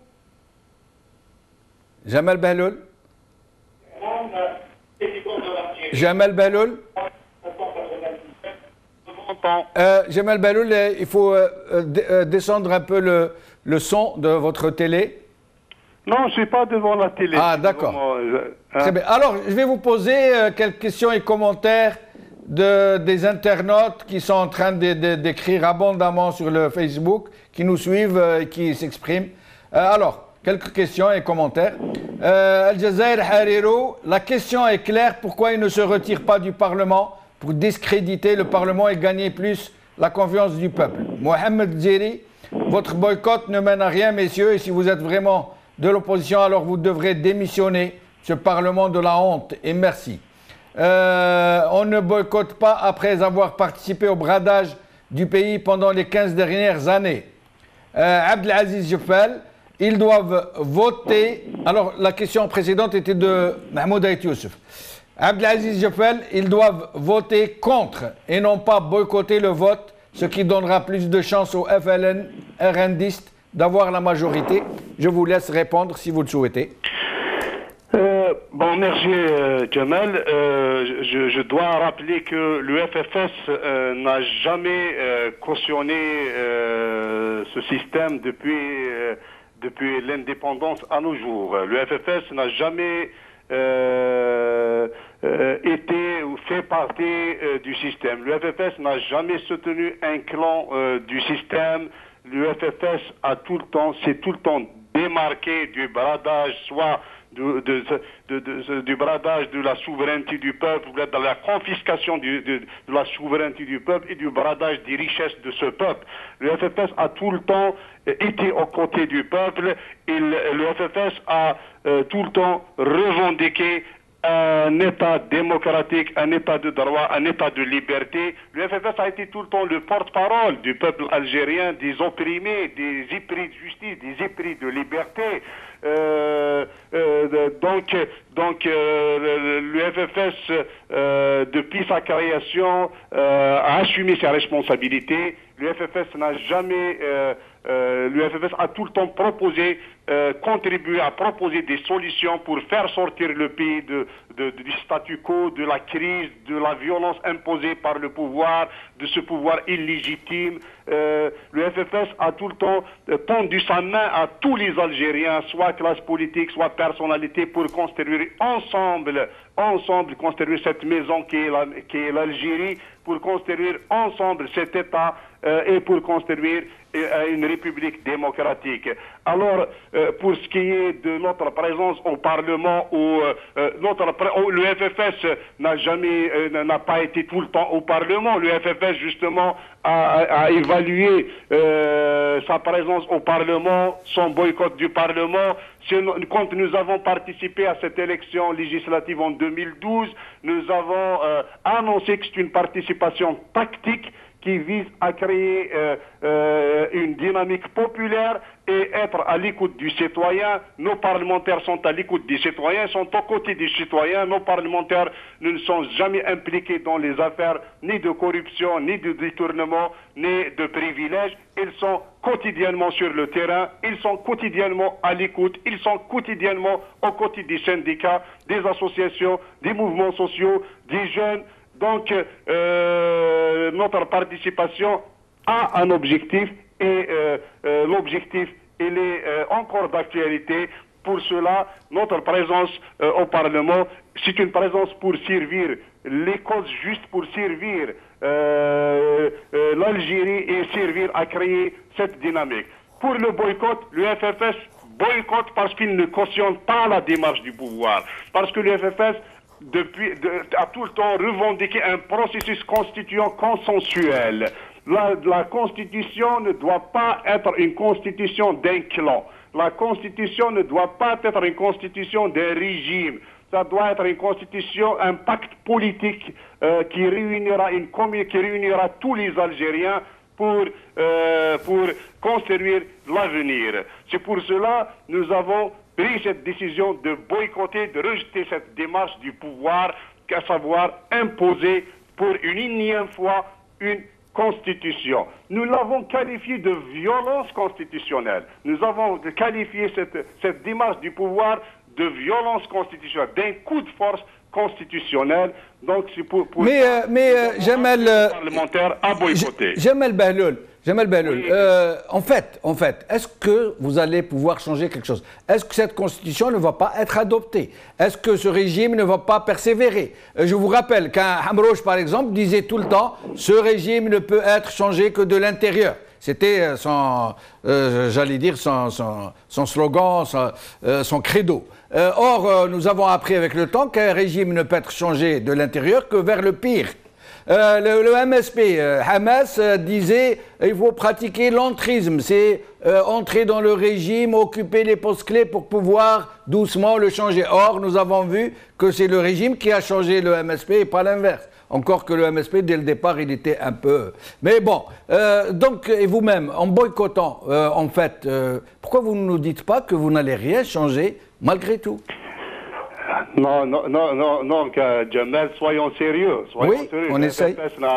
S1: Jamal Behloul? Jamal Behloul? euh, Jamal Behloul, euh, il faut euh, euh, descendre un peu le, le son de votre télé.
S3: Non, je ne suis pas devant la télé.
S1: Ah, d'accord.
S3: Hein.
S1: Très bien. Alors, je vais vous poser euh, quelques questions et commentaires De, des internautes qui sont en train d'écrire abondamment sur le Facebook, qui nous suivent et euh, qui s'expriment. Euh, alors, quelques questions et commentaires. Euh, Al Jazair Harirou, la question est claire, pourquoi il ne se retire pas du Parlement pour discréditer le Parlement et gagner plus la confiance du peuple? Mohamed Zeri, votre boycott ne mène à rien, messieurs, et si vous êtes vraiment de l'opposition, alors vous devrez démissionner ce Parlement de la honte, et merci. Euh, on ne boycotte pas après avoir participé au bradage du pays pendant les quinze dernières années. Euh, Abdelaziz Jeffel, ils doivent voter. Alors, la question précédente était de Mahmoud Ait Youssef. Abdelaziz Jeffel, ils doivent voter contre et non pas boycotter le vote, ce qui donnera plus de chances aux F L N RNDistes d'avoir la majorité. Je vous laisse répondre si vous le souhaitez.
S3: Euh, bon, merci euh, Jamal. Euh, je, je dois rappeler que l'U F F S euh, n'a jamais euh, cautionné euh, ce système depuis, euh, depuis l'indépendance à nos jours. L'U F F S n'a jamais euh, euh, été ou fait partie euh, du système. L'U F F S n'a jamais soutenu un clan euh, du système. L'U F F S a tout le temps, s'est tout le temps démarqué du bradage, soit De, de, de, de, du bradage de la souveraineté du peuple, de la confiscation du, de, de la souveraineté du peuple et du bradage des richesses de ce peuple. Le F F S a tout le temps été aux côtés du peuple et le, le F F S a euh, tout le temps revendiqué un État démocratique, un État de droit, un État de liberté. Le F F S a été tout le temps le porte-parole du peuple algérien, des opprimés, des épris de justice, des épris de liberté. Euh, euh, donc, donc euh, le F F S, euh, depuis sa création, euh, a assumé ses responsabilités. Le F F S n'a jamais, euh, euh, le F F S a tout le temps proposé, euh, contribué à proposer des solutions pour faire sortir le pays de, de, de, du statu quo, de la crise, de la violence imposée par le pouvoir, de ce pouvoir illégitime. Euh, le F F S a tout le temps euh, tendu sa main à tous les Algériens, soit classe politique, soit personnalité, pour construire ensemble, ensemble, construire cette maison qui est la, qui est l'Algérie, pour construire ensemble cet État euh, et pour construire euh, une république démocratique. Alors, euh, pour ce qui est de notre présence au Parlement, où, euh, notre, où le F F S n'a jamais, euh, n'a pas été tout le temps au Parlement, le F F S justement a, a évalué euh, sa présence au Parlement, son boycott du Parlement. Quand nous avons participé à cette élection législative en deux mille douze, nous avons euh, annoncé que c'est une participation tactique qui vise à créer euh, euh, une dynamique populaire et être à l'écoute du citoyen. Nos parlementaires sont à l'écoute des citoyens, sont aux côtés des citoyens. Nos parlementaires ne sont jamais impliqués dans les affaires ni de corruption, ni de détournement, ni de privilèges. Ils sont quotidiennement sur le terrain, ils sont quotidiennement à l'écoute, ils sont quotidiennement aux côtés des syndicats, des associations, des mouvements sociaux, des jeunes. Donc, euh, notre participation a un objectif et euh, euh, l'objectif, il est euh, encore d'actualité pour cela, notre présence euh, au Parlement, c'est une présence pour servir les causes justes, pour servir euh, euh, l'Algérie et servir à créer cette dynamique. Pour le boycott, le F F S boycotte parce qu'il ne cautionne pas la démarche du pouvoir. Parce que le F F S depuis, de, a tout le temps revendiqué un processus constituant consensuel. La, la constitution ne doit pas être une constitution d'un clan. La constitution ne doit pas être une constitution d'un régime. Ça doit être une constitution, un pacte politique euh, qui réunira une qui réunira tous les Algériens pour euh, pour construire l'avenir. C'est pour cela que nous avons pris cette décision de boycotter, de rejeter cette démarche du pouvoir, à savoir imposer pour une énième fois une constitution. Nous l'avons qualifié de violence constitutionnelle. Nous avons qualifié cette, cette démarche du pouvoir de violence constitutionnelle, d'un coup de force constitutionnel. Donc c'est pour, pour
S1: mais euh, mais euh, Jamal euh,
S3: parlementaire à boycotter.
S1: Jamal Bahloul, Jamal Bahloul, oui. euh, en fait, en fait, est-ce que vous allez pouvoir changer quelque chose? Est-ce que cette constitution ne va pas être adoptée? Est-ce que ce régime ne va pas persévérer? euh, Je vous rappelle qu'un Hamrouche, par exemple, disait tout le temps ce régime ne peut être changé que de l'intérieur. C'était son, euh, j'allais dire, son, son, son slogan, son, euh, son credo. Euh, or, euh, nous avons appris avec le temps qu'un régime ne peut être changé de l'intérieur que vers le pire. Euh, le, le M S P, euh, Hamas, euh, disait il faut pratiquer l'entrisme, c'est euh, entrer dans le régime, occuper les postes clés pour pouvoir doucement le changer. Or, nous avons vu que c'est le régime qui a changé le M S P et pas l'inverse. Encore que le M S P, dès le départ, il était un peu... Mais bon, euh, donc, et vous-même, en boycottant, euh, en fait, euh, pourquoi vous ne nous dites pas que vous n'allez rien changer, malgré tout?
S3: Non, non, non, non, non, Jamal, soyons sérieux. Soyons
S1: oui,
S3: sérieux.
S1: on essaye.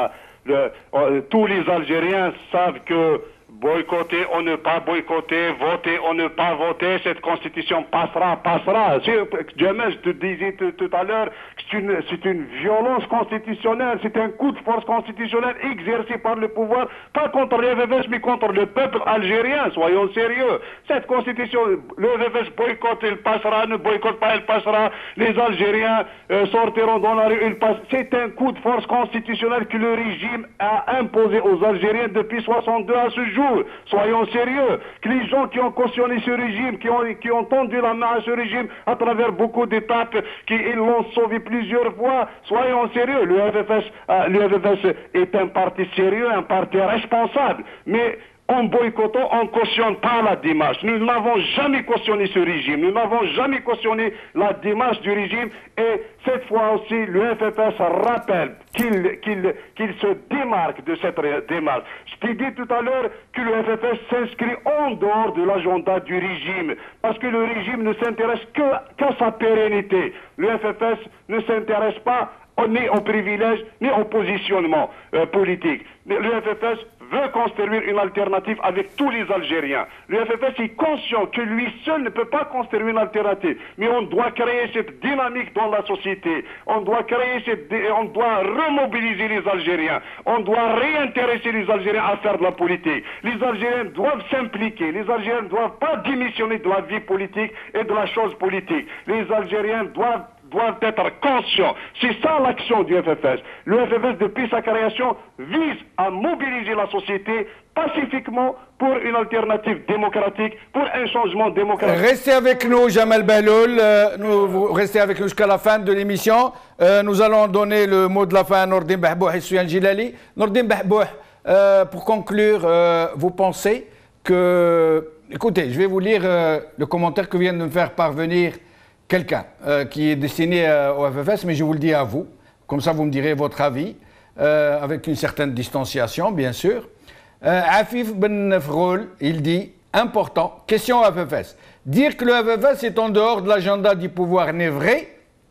S3: Le, le, tous les Algériens savent que boycotter, on ne pas boycotter, voter, on ne pas voter, cette constitution passera, passera. Jamal, je te disais tout, tout à l'heure, c'est une, c'est une violence constitutionnelle, c'est un coup de force constitutionnelle exercé par le pouvoir, pas contre le F F S, mais contre le peuple algérien, soyons sérieux. Cette constitution, le F F S boycotte, il passera, ne boycotte pas, il passera, les Algériens euh, sortiront dans la rue, il passe. C'est un coup de force constitutionnel que le régime a imposé aux Algériens depuis soixante-deux à ce jour. Soyons sérieux, que les gens qui ont cautionné ce régime, qui ont, qui ont tendu la main à ce régime à travers beaucoup d'étapes, qui ils l'ont sauvé plusieurs fois, soyons sérieux. Le F F S, euh, le F F S est un parti sérieux, un parti responsable, mais en boycottant, on ne cautionne pas la démarche. Nous n'avons jamais cautionné ce régime. Nous n'avons jamais cautionné la démarche du régime. Et cette fois aussi, le F F S rappelle qu'il qu'il, qu'il se démarque de cette démarche. Je t'ai dit tout à l'heure que le F F S s'inscrit en dehors de l'agenda du régime. Parce que le régime ne s'intéresse que, qu'à sa pérennité. Le F F S ne s'intéresse pas ni au privilège, ni au positionnement euh, politique. Le F F S veut construire une alternative avec tous les Algériens. Le F F S est conscient que lui seul ne peut pas construire une alternative, mais on doit créer cette dynamique dans la société. On doit créer cette, on doit remobiliser les Algériens. On doit réintéresser les Algériens à faire de la politique. Les Algériens doivent s'impliquer. Les Algériens ne doivent pas démissionner de la vie politique et de la chose politique. Les Algériens doivent doivent être conscients. C'est ça l'action du F F S. Le F F S, depuis sa création, vise à mobiliser la société pacifiquement pour une alternative démocratique, pour un changement démocratique.
S1: Restez avec nous, Jamal Bahloul. Euh, nous, vous restez avec nous jusqu'à la fin de l'émission. Euh, nous allons donner le mot de la fin à Nordine Bahbouh et Souyan Jilali. Nordine Bahbouh, euh, pour conclure, euh, vous pensez que... Écoutez, je vais vous lire euh, le commentaire que vient de me faire parvenir quelqu'un euh, qui est destiné euh, au F F S, mais je vous le dis à vous, comme ça vous me direz votre avis, euh, avec une certaine distanciation, bien sûr. Euh, Afif Ben Froul, il dit, important, question au F F S, dire que le F F S est en dehors de l'agenda du pouvoir n'est vrai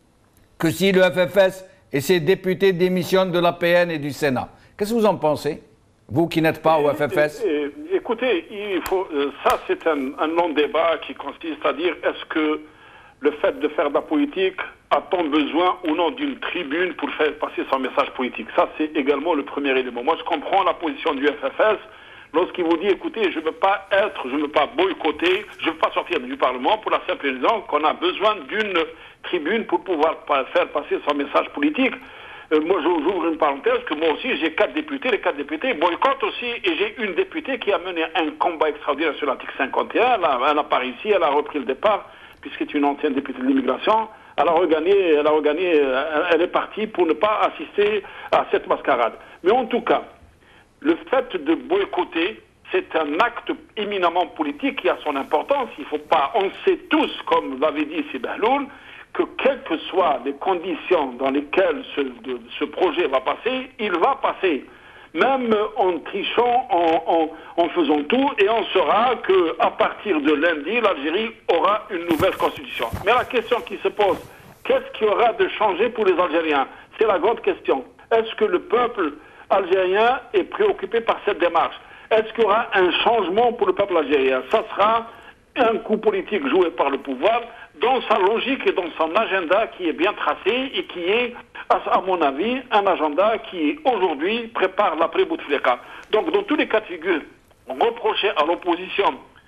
S1: que si le F F S et ses députés démissionnent de l'A P N et du Sénat. Qu'est-ce que vous en pensez, vous qui n'êtes pas au F F S?
S4: Écoutez, il faut, ça c'est un, un non-débat qui consiste à dire est-ce que le fait de faire de la politique, a-t-on besoin ou non d'une tribune pour faire passer son message politique? Ça, c'est également le premier élément. Moi, je comprends la position du F F S. lorsqu'il vous dit, écoutez, je ne veux pas être, je ne veux pas boycotter, je ne veux pas sortir du Parlement pour la simple raison qu'on a besoin d'une tribune pour pouvoir faire passer son message politique. Euh, moi, j'ouvre une parenthèse que moi aussi, j'ai quatre députés. Les quatre députés boycottent aussi. Et j'ai une députée qui a mené un combat extraordinaire sur l'article cinquante et un. Elle a, elle a pas réussi, elle a repris le départ, puisqu'elle est une ancienne députée de l'immigration. Elle a regagné, elle a regagné, elle est partie pour ne pas assister à cette mascarade. Mais en tout cas, le fait de boycotter, c'est un acte éminemment politique qui a son importance. Il faut pas, on sait tous, comme l'avait dit Sibahloul, que quelles que soient les conditions dans lesquelles ce, de, ce projet va passer, il va passer. Même en trichant, en, en, en faisant tout, et on saura qu'à partir de lundi, l'Algérie aura une nouvelle constitution. Mais la question qui se pose, qu'est-ce qu'il y aura de changé pour les Algériens? C'est la grande question. Est-ce que le peuple algérien est préoccupé par cette démarche? Est-ce qu'il y aura un changement pour le peuple algérien? Ça sera un coup politique joué par le pouvoir dans sa logique et dans son agenda qui est bien tracé et qui est, à mon avis, un agenda qui aujourd'hui prépare l'après-Bouteflika. Donc, dans tous les cas de figure, reprocher à l'opposition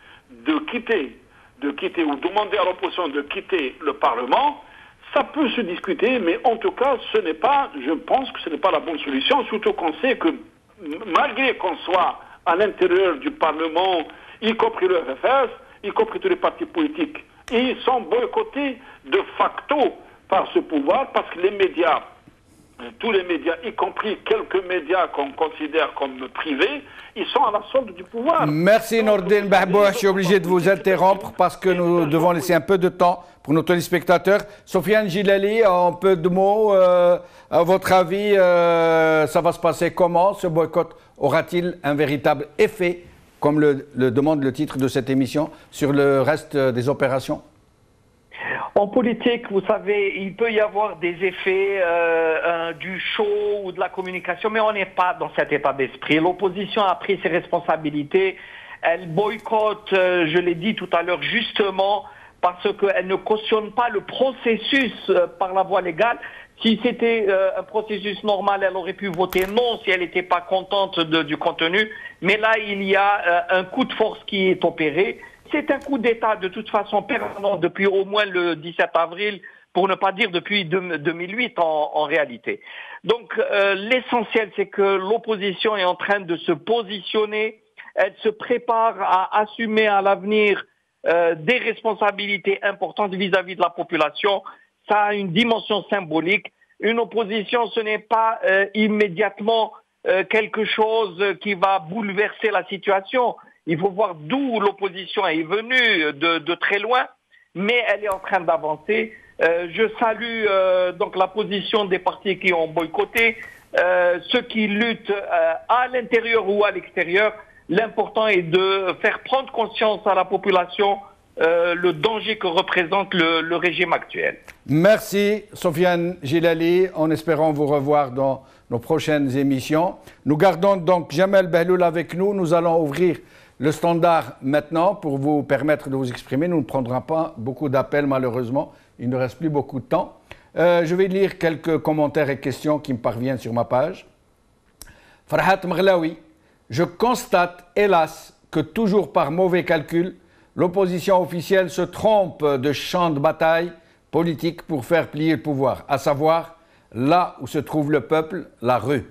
S4: de quitter, de quitter ou demander à l'opposition de quitter le Parlement, ça peut se discuter, mais en tout cas, ce n'est pas, je pense que ce n'est pas la bonne solution, surtout qu'on sait que malgré qu'on soit à l'intérieur du Parlement, y compris le F F S, y compris tous les partis politiques, ils sont boycottés de facto par ce pouvoir parce que les médias, tous les médias, y compris quelques médias qu'on considère comme privés, ils sont à la solde du pouvoir.
S1: Merci Nordine Bahboua, je suis obligé de vous interrompre parce que nous devons laisser un peu de temps pour nos téléspectateurs. Sofiane Djilali, en peu de mots, euh, à votre avis, euh, ça va se passer comment? Ce boycott aura-t-il un véritable effet, comme le, le demande le titre de cette émission, sur le reste des opérations?
S5: En politique, vous savez, il peut y avoir des effets euh, euh, du show ou de la communication, mais on n'est pas dans cet état d'esprit. L'opposition a pris ses responsabilités. Elle boycotte, euh, je l'ai dit tout à l'heure, justement parce qu'elle ne cautionne pas le processus euh, par la voie légale. Si c'était euh, un processus normal, elle aurait pu voter non si elle n'était pas contente de, du contenu. Mais là, il y a euh, un coup de force qui est opéré. C'est un coup d'État de toute façon permanent depuis au moins le dix-sept avril, pour ne pas dire depuis deux mille huit en, en réalité. Donc euh, l'essentiel, c'est que l'opposition est en train de se positionner. Elle se prépare à assumer à l'avenir euh, des responsabilités importantes vis-à-vis de la population. Ça a une dimension symbolique. Une opposition, ce n'est pas euh, immédiatement euh, quelque chose qui va bouleverser la situation. Il faut voir d'où l'opposition est venue, de, de très loin, mais elle est en train d'avancer. Euh, je salue euh, donc la position des partis qui ont boycotté, euh, ceux qui luttent euh, à l'intérieur ou à l'extérieur. L'important est de faire prendre conscience à la population euh, le danger que représente le, le régime actuel.
S1: Merci Sofiane Djilali, en espérant vous revoir dans nos prochaines émissions. Nous gardons donc Jamel Bahloul avec nous. Nous allons ouvrir le standard maintenant pour vous permettre de vous exprimer. Nous ne prendrons pas beaucoup d'appels malheureusement. Il ne reste plus beaucoup de temps. Euh, je vais lire quelques commentaires et questions qui me parviennent sur ma page. Farhat Mghlaoui, je constate hélas que toujours par mauvais calcul, l'opposition officielle se trompe de champ de bataille politique pour faire plier le pouvoir, à savoir là où se trouve le peuple, la rue.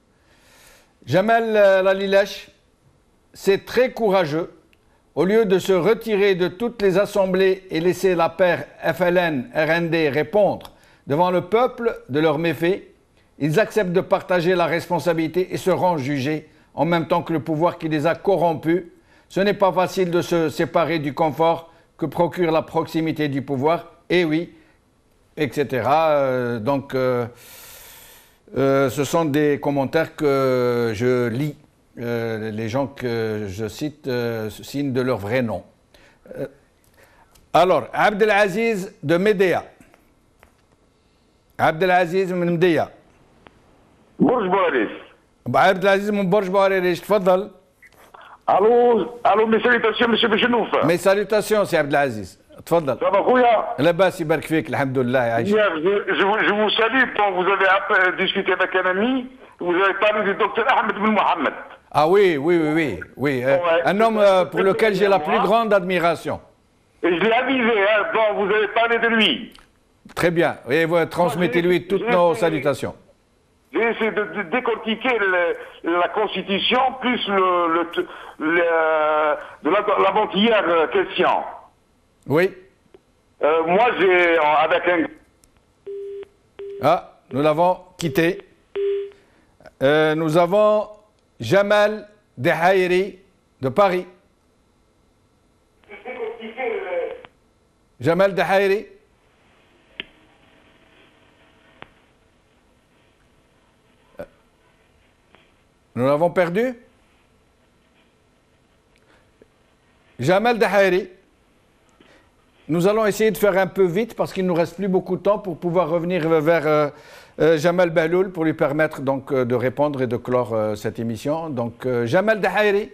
S1: Jamel Lalilesh, c'est très courageux. Au lieu de se retirer de toutes les assemblées et laisser la paire F L N R N D répondre devant le peuple de leurs méfaits, ils acceptent de partager la responsabilité et seront jugés en même temps que le pouvoir qui les a corrompus. Ce n'est pas facile de se séparer du confort que procure la proximité du pouvoir. Et oui, et cetera. Euh, donc, euh, euh, ce sont des commentaires que je lis. Euh, les gens que je cite euh, signent de leur vrai nom. Euh, alors, Abdelaziz de Médéa. Abdelaziz de Médéa.
S6: برج باريس.
S1: Abdelaziz من برج باريس, تفضل.
S6: Allô, allô, mes salutations, monsieur Bechenouf.
S1: Mes salutations, c'est Abdelaziz. تفضل.
S6: Ça va, Khouya?
S1: لاباس يبارك فيك الحمد لله يعيش.
S6: Hier, je, je, vous- je vous salue quand vous avez app- discuté avec un ami. Vous avez parlé du docteur Ahmed Ben Mohamed.
S1: Ah oui, oui, oui, oui. oui. euh,
S6: Ouais.
S1: un homme euh, pour lequel j'ai la plus grande admiration.
S6: Et je l'ai avisé, hein, donc vous avez parlé de lui.
S1: Très bien. Et vous transmettez-lui toutes nos salutations.
S6: J'ai essayé de, de décortiquer le- la Constitution plus le, le, le, de la- l'avant-hier euh, question.
S1: Oui.
S6: Euh, moi, j'ai, avec un...
S1: Ah, nous l'avons quitté. Euh, nous avons Jamal Dehaïri de Paris. Jamal Dehaïri. Nous l'avons perdu. Jamal Dehaïri. Nous allons essayer de faire un peu vite parce qu'il ne nous reste plus beaucoup de temps pour pouvoir revenir vers euh, euh, Jamal Bahloul pour lui permettre donc euh, de répondre et de clore euh, cette émission. Donc euh, Jamal Dehaïri.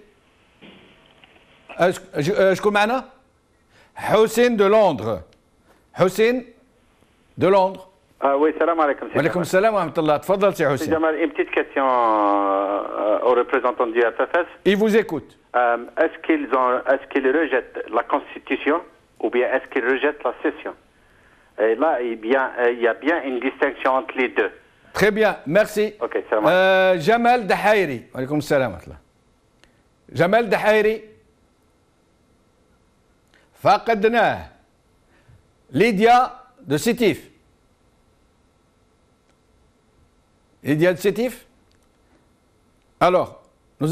S1: Je connais Mana Hussein de Londres. Hussein de Londres.
S7: Ah oui, salam alaikum.
S1: Wa alaikum salam wa rahmatullah. Tfadal, c'est Hussein.
S7: Jamal, une petite question euh, aux représentants du F F S.
S1: Il vous écoute.
S7: Euh, est-ce qu'ils ont, est-ce qu'ils rejettent la Constitution ou bien est-ce qu'ils rejettent la session? Et là, il y, a bien, il y a bien une distinction entre les deux.
S1: Très bien, merci.
S7: Ok, salam
S1: euh, Jamal Dehaïri. Wa alaikum salam wa rahmatullah. Jamal Dehaïri. فقدناه. Lydia de Sétif. Lydia de Sétif. Alors, nous,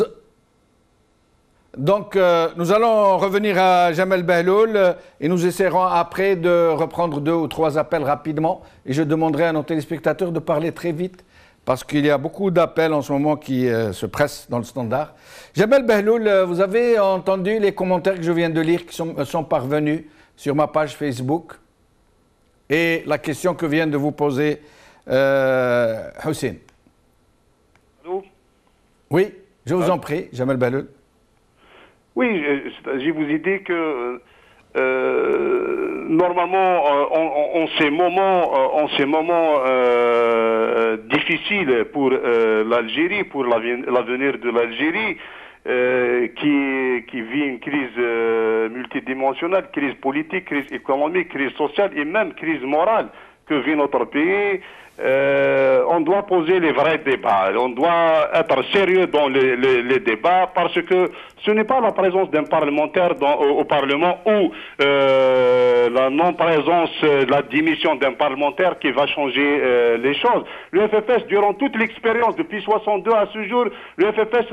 S1: donc, euh, nous allons revenir à Jamal Bahloul euh, et nous essaierons après de reprendre deux ou trois appels rapidement. Et je demanderai à nos téléspectateurs de parler très vite parce qu'il y a beaucoup d'appels en ce moment qui euh, se pressent dans le standard. Jamal Bahloul, euh, vous avez entendu les commentaires que je viens de lire qui sont, sont parvenus sur ma page Facebook et la question que vient de vous poser euh, Hussein.
S3: Allô?
S1: Oui, je vous en prie, Jamal Bahloul.
S3: Oui, je, je vous ai dit que euh, normalement, euh, en, en ces moments, euh, en ces moments euh, difficiles pour euh, l'Algérie, pour l'avenir de l'Algérie, euh, qui, qui vit une crise euh, multidimensionnelle, crise politique, crise économique, crise sociale et même crise morale que vit notre pays. Euh, on doit poser les vrais débats, on doit être sérieux dans les, les, les débats parce que ce n'est pas la présence d'un parlementaire dans, au, au Parlement ou euh, la non-présence, euh, la démission d'un parlementaire qui va changer euh, les choses. Le F F S, durant toute l'expérience, depuis soixante-deux à ce jour, le F F S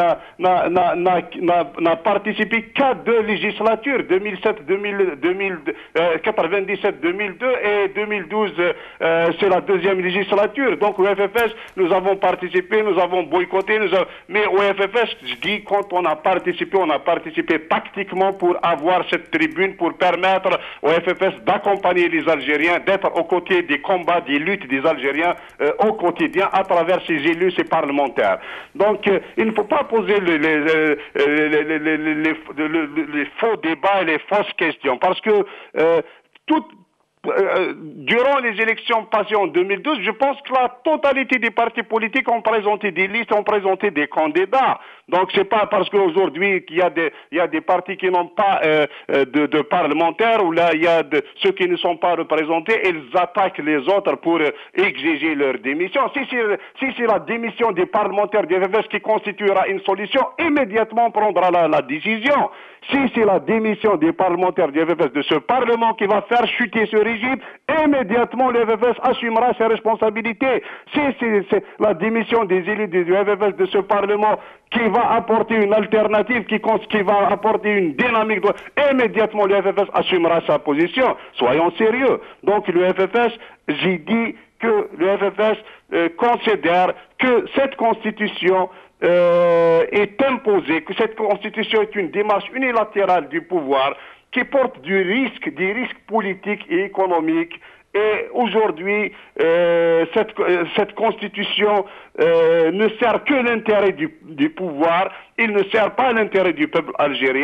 S3: n'a participé qu'à deux législatures, deux mille sept, deux mille, deux mille, euh, quatre-vingt-dix-sept, deux mille deux et deux mille douze, euh, c'est la deuxième législature. Donc au F F S, nous avons participé, nous avons boycotté, nous avons... mais au F F S, je dis, quand on a participé, on a participé tactiquement pour avoir cette tribune, pour permettre au F F S d'accompagner les Algériens, d'être aux côtés des combats, des luttes des Algériens euh, au quotidien à travers ces élus, ces parlementaires. Donc euh, il ne faut pas poser les, les, euh, les, les, les, les, les, les, les faux débats et les fausses questions, parce que euh, toute Euh, durant les élections passées en deux mille douze, je pense que la totalité des partis politiques ont présenté des listes, ont présenté des candidats. Donc c'est pas parce qu'aujourd'hui qu'il y a des, il y a des partis qui n'ont pas euh, de, de parlementaires ou là il y a de, ceux qui ne sont pas représentés, ils attaquent les autres pour euh, exiger leur démission. Si c'est si c'est la démission des parlementaires du F F S qui constituera une solution, immédiatement on prendra la, la décision. Si c'est la démission des parlementaires du F F S, de ce Parlement qui va faire chuter ce régime, immédiatement le F F S assumera ses responsabilités. Si c'est la démission des élus du F F S, de ce Parlement qui va apporter une alternative, qui, qui va apporter une dynamique, immédiatement le F F S assumera sa position. Soyons sérieux. Donc le F F S, j'ai dit que le F F S euh, considère que cette constitution Euh, est imposée, que cette constitution est une démarche unilatérale du pouvoir qui porte du risque, des risques politiques et économiques. Et aujourd'hui, euh, cette, euh, cette constitution euh, ne sert que l'intérêt du, du pouvoir, il ne sert pas l'intérêt du peuple algérien.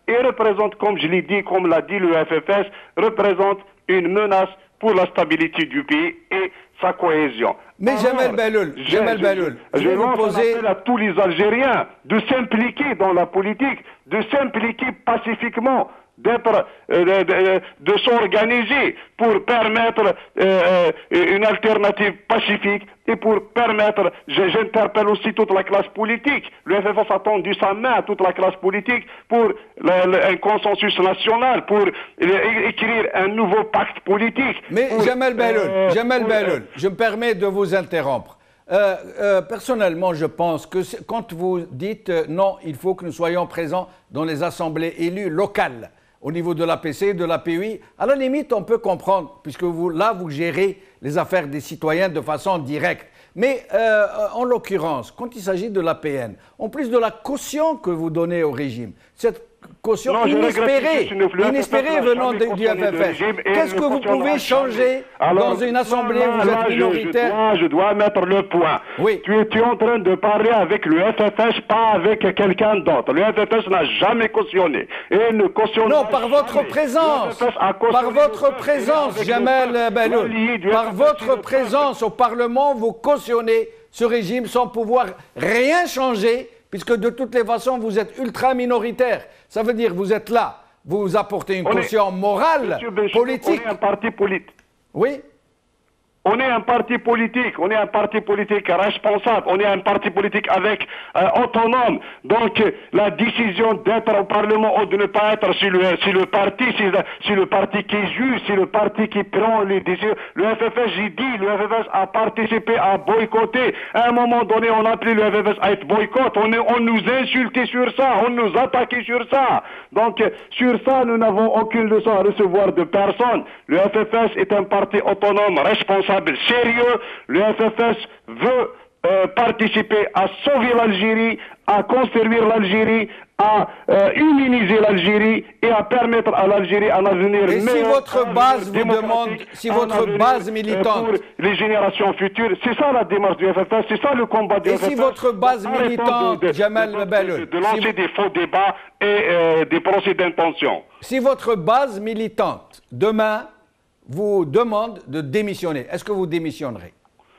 S3: et représente, comme je l'ai dit, comme l'a dit le F F S, représente une menace pour la stabilité du pays et sa cohésion.
S1: Mais Jamel Belloul, Jamel Belloul,
S3: je, je, je vais vous poser à tous les Algériens de s'impliquer dans la politique, de s'impliquer pacifiquement, d'être, euh, de, de, de s'organiser pour permettre euh, une alternative pacifique et pour permettre, j'interpelle aussi toute la classe politique. Le F F S a tendu sa main à toute la classe politique pour le, le, un consensus national, pour euh, écrire un nouveau pacte politique.
S1: Mais
S3: pour,
S1: Jamel Belloul,
S3: euh,
S1: Jamel
S3: pour,
S1: Belloul, je me permets de vous interrompre. Euh, euh, personnellement, je pense que quand vous dites euh, non, il faut que nous soyons présents dans les assemblées élues locales, au niveau de l'A P C, de la P U I, à la limite, on peut comprendre, puisque vous, là, vous gérez les affaires des citoyens de façon directe. Mais euh, en l'occurrence, quand il s'agit de l'A P N, en plus de la caution que vous donnez au régime, cette caution non, inespérée, inespérée venant du F F S, qu'est-ce que vous pouvez changer Alors, dans une assemblée où vous êtes minoritaire?
S3: je, dois, je dois mettre le point.
S1: Oui.
S3: Tu, es, tu es en train de parler avec le F F S, pas avec quelqu'un d'autre. Le F F S n'a jamais cautionné. Et ne cautionne
S1: non, par votre
S3: jamais.
S1: présence, par votre présence, Jamel Belloul, par votre présence au Parlement, vous cautionnez ce régime sans pouvoir rien changer, puisque de toutes les façons, vous êtes ultra minoritaire. Ça veut dire que vous êtes là, vous apportez une on caution est, morale, monsieur Béchou, politique.
S3: On est un parti politique.
S1: Oui.
S3: On est un parti politique, on est un parti politique responsable, on est un parti politique avec euh, autonome. Donc la décision d'être au Parlement ou de ne pas être sur le, sur le parti, c'est le parti qui juge, c'est le parti qui prend les décisions. Le F F S, j'ai dit, le F F S a participé à boycotter. À un moment donné, on a appelé le F F S à être boycott. On, est, on nous insultait sur ça, on nous attaquait sur ça. Donc sur ça, nous n'avons aucune leçon à recevoir de personne. Le F F S est un parti autonome, responsable, sérieux. Le F F S veut euh, participer à sauver l'Algérie, à construire l'Algérie, à euh, immuniser l'Algérie et à permettre à l'Algérie un avenir
S1: et
S3: meilleur.
S1: Si votre base vous demande, si votre base militante,
S3: pour les générations futures, c'est ça la démarche du F F S, c'est ça le combat du
S1: et
S3: F F S.
S1: Et si votre base militante, de, de, Jamel Belloul,
S3: de, de lancer si des faux débats et euh, des procès d'intention.
S1: Si votre base militante demain vous demande de démissionner, est-ce que vous démissionnerez?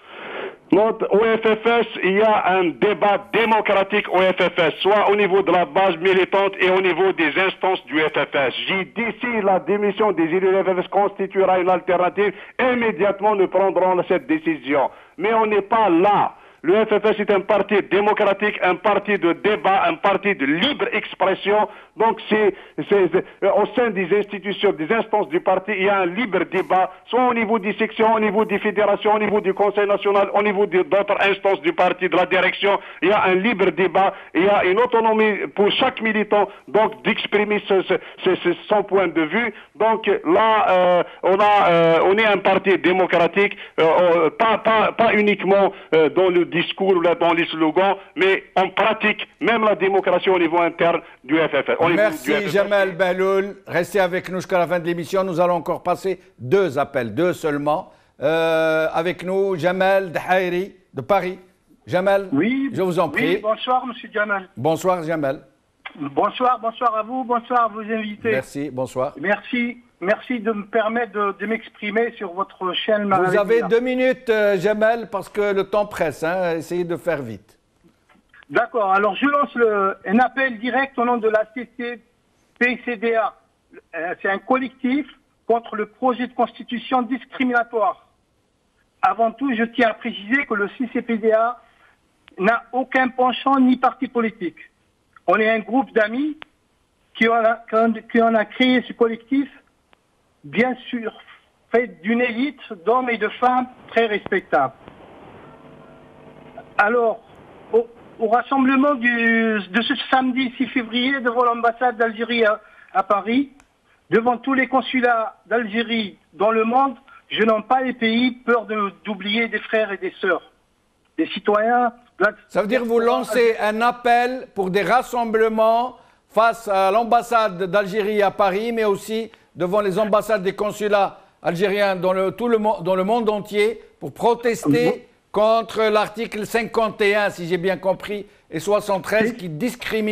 S3: Notre, au F F S, il y a un débat démocratique au F F S, soit au niveau de la base militante et au niveau des instances du F F S. J'ai dit si la démission des élus du F F S constituera une alternative, immédiatement nous prendrons cette décision. Mais on n'est pas là. Le F F S est un parti démocratique, un parti de débat, un parti de libre expression. Donc c'est au sein des institutions, des instances du parti, il y a un libre débat, soit au niveau des sections, au niveau des fédérations, au niveau du Conseil national, au niveau d'autres instances du parti, de la direction. Il y a un libre débat, il y a une autonomie pour chaque militant, donc d'exprimer ce, ce, ce, ce, son point de vue. Donc là, euh, on, a, euh, on est un parti démocratique, euh, pas, pas, pas uniquement euh, dans le discours ou dans les slogans, mais on pratique même la démocratie au niveau interne du F F S.
S1: Merci Jamel Belloul. Restez avec nous jusqu'à la fin de l'émission. Nous allons encore passer deux appels, deux seulement. Euh, avec nous, Jamel Dhaïri de Paris. Jamel,
S8: oui,
S1: je vous en prie.
S8: Oui, bonsoir, monsieur Jamel.
S1: Bonsoir, Jamel.
S8: Bonsoir, bonsoir à vous, bonsoir à vos invités.
S1: Merci, bonsoir.
S8: Merci. Merci de me permettre de, de m'exprimer sur votre chaîne.
S1: Vous avez deux minutes, euh, Jamel, parce que le temps presse. Hein, essayez de faire vite.
S8: D'accord. Alors, je lance le, un appel direct au nom de la C C P C D A. C'est un collectif contre le projet de constitution discriminatoire. Avant tout, je tiens à préciser que le C C P D A n'a aucun penchant ni parti politique. On est un groupe d'amis qui, qui en a créé ce collectif, bien sûr, fait d'une élite d'hommes et de femmes très respectables. Alors, au, au rassemblement du, de ce samedi six février devant l'ambassade d'Algérie à, à Paris, devant tous les consulats d'Algérie dans le monde, je n'en pas les pays peur d'oublier des frères et des sœurs, des citoyens.
S1: Ça veut dire que vous lancez un appel pour des rassemblements face à l'ambassade d'Algérie à Paris, mais aussi devant les ambassades des consulats algériens dans le, tout le, dans le monde entier pour protester contre l'article cinquante et un, si j'ai bien compris, et soixante-treize qui discriminent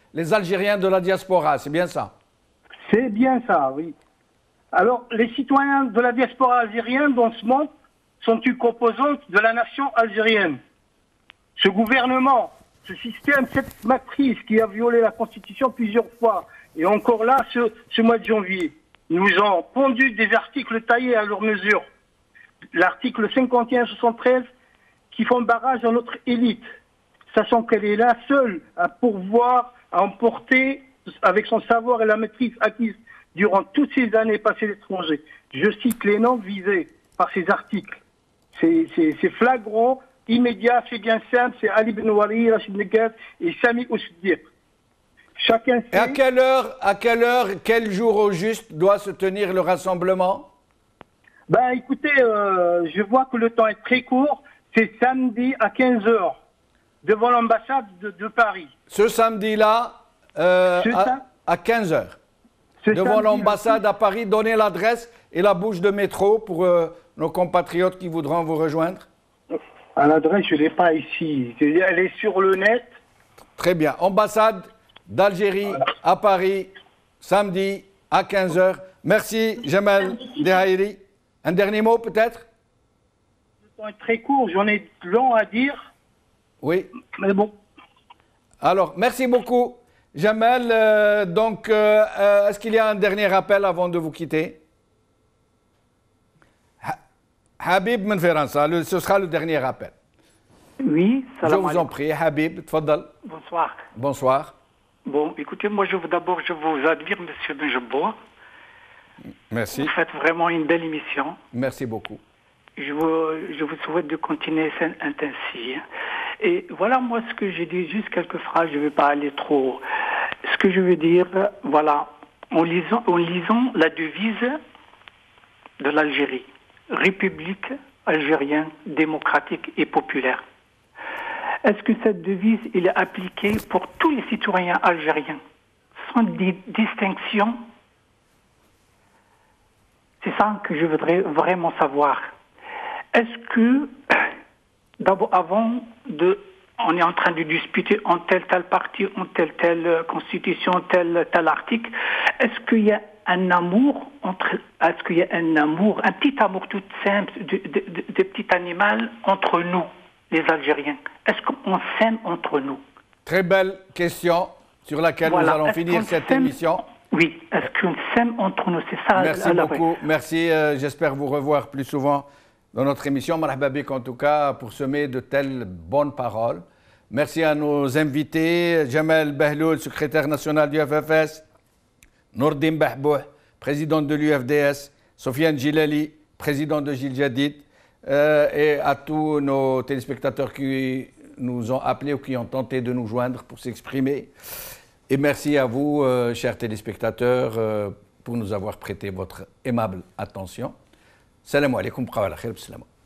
S1: les Algériens de la diaspora, c'est bien ça?
S8: C'est bien ça, oui. Alors, les citoyens de la diaspora algérienne dans ce monde sont une composante de la nation algérienne. Ce gouvernement, ce système, cette matrice qui a violé la Constitution plusieurs fois, et encore là, ce, ce mois de janvier, nous ont pondu des articles taillés à leur mesure. L'article cinquante et un soixante-treize qui font barrage à notre élite, sachant qu'elle est la seule à pourvoir, à emporter avec son savoir et la maîtrise acquise durant toutes ces années passées à l'étranger. Je cite les noms visés par ces articles. C'est flagrant, immédiat, c'est bien simple, c'est Ali Ben Wali, Rachid Neguet et Sami Ousdir. Chacun sait...
S1: Et à quelle heure, à quelle heure, quel jour au juste doit se tenir le rassemblement?
S8: Ben écoutez, euh, je vois que le temps est très court. C'est samedi à quinze heures, devant l'ambassade de, de Paris.
S1: Ce samedi-là, euh, à,
S8: sam
S1: à quinze heures,
S8: Ce
S1: devant
S8: samedi,
S1: l'ambassade à Paris, donnez l'adresse et la bouche de métro pour euh, nos compatriotes qui voudront vous rejoindre.
S8: À l'adresse, je ne l'ai pas ici. Elle est sur le net.
S1: Très bien. Ambassade d'Algérie à Paris, samedi à quinze heures. Merci, Jamal Dehaïri. Un dernier mot peut-être?
S8: Le temps est très court, j'en ai long à dire.
S1: Oui.
S8: Mais bon.
S1: Alors, merci beaucoup, Jamal. Euh, donc, euh, euh, est-ce qu'il y a un dernier appel avant de vous quitter? Ha Habib Menferansa, ce sera le dernier appel.
S9: Oui, salam
S1: Je vous en prie, Habib, tfaddal.
S9: Bonsoir.
S1: Bonsoir.
S9: Bon, écoutez, moi, je vous d'abord, je vous admire, Monsieur Benjabo.
S1: Merci.
S9: Vous faites vraiment une belle émission.
S1: Merci beaucoup.
S9: Je vous, je vous souhaite de continuer ainsi. Et voilà, moi, ce que j'ai dit, juste quelques phrases, je ne vais pas aller trop. Ce que je veux dire, voilà, en lisant, en lisant la devise de l'Algérie, République algérienne, démocratique et populaire. Est-ce que cette devise elle est appliquée pour tous les citoyens algériens, sans di distinction? C'est ça que je voudrais vraiment savoir. Est-ce que, d'abord, avant de, on est en train de discuter en tel tel parti, en telle telle constitution, tel tel article, est-ce qu'il y a un amour entre, est-ce qu'il y a un amour, un petit amour tout simple de, de, de, de petit animal entre nous, les Algériens? Est-ce qu'on s'aime entre nous?
S1: Très belle question sur laquelle
S9: voilà.
S1: nous allons finir cette émission.
S9: Oui, est-ce qu'on s'aime entre nous? C'est ça.
S1: Merci
S9: la, la
S1: beaucoup. Merci. Euh, J'espère vous revoir plus souvent dans notre émission. Marhaba bik en tout cas pour semer de telles bonnes paroles. Merci à nos invités. Jamal Behloul, secrétaire national du F F S. Nourdine Bahbouh, présidente de l'U F D S. Sofiane Djilali, président de Jil Jadid. Euh, et à tous nos téléspectateurs qui nous ont appelés ou qui ont tenté de nous joindre pour s'exprimer. Et merci à vous, euh, chers téléspectateurs, euh, pour nous avoir prêté votre aimable attention. Salam alaikum, wa khair, salam.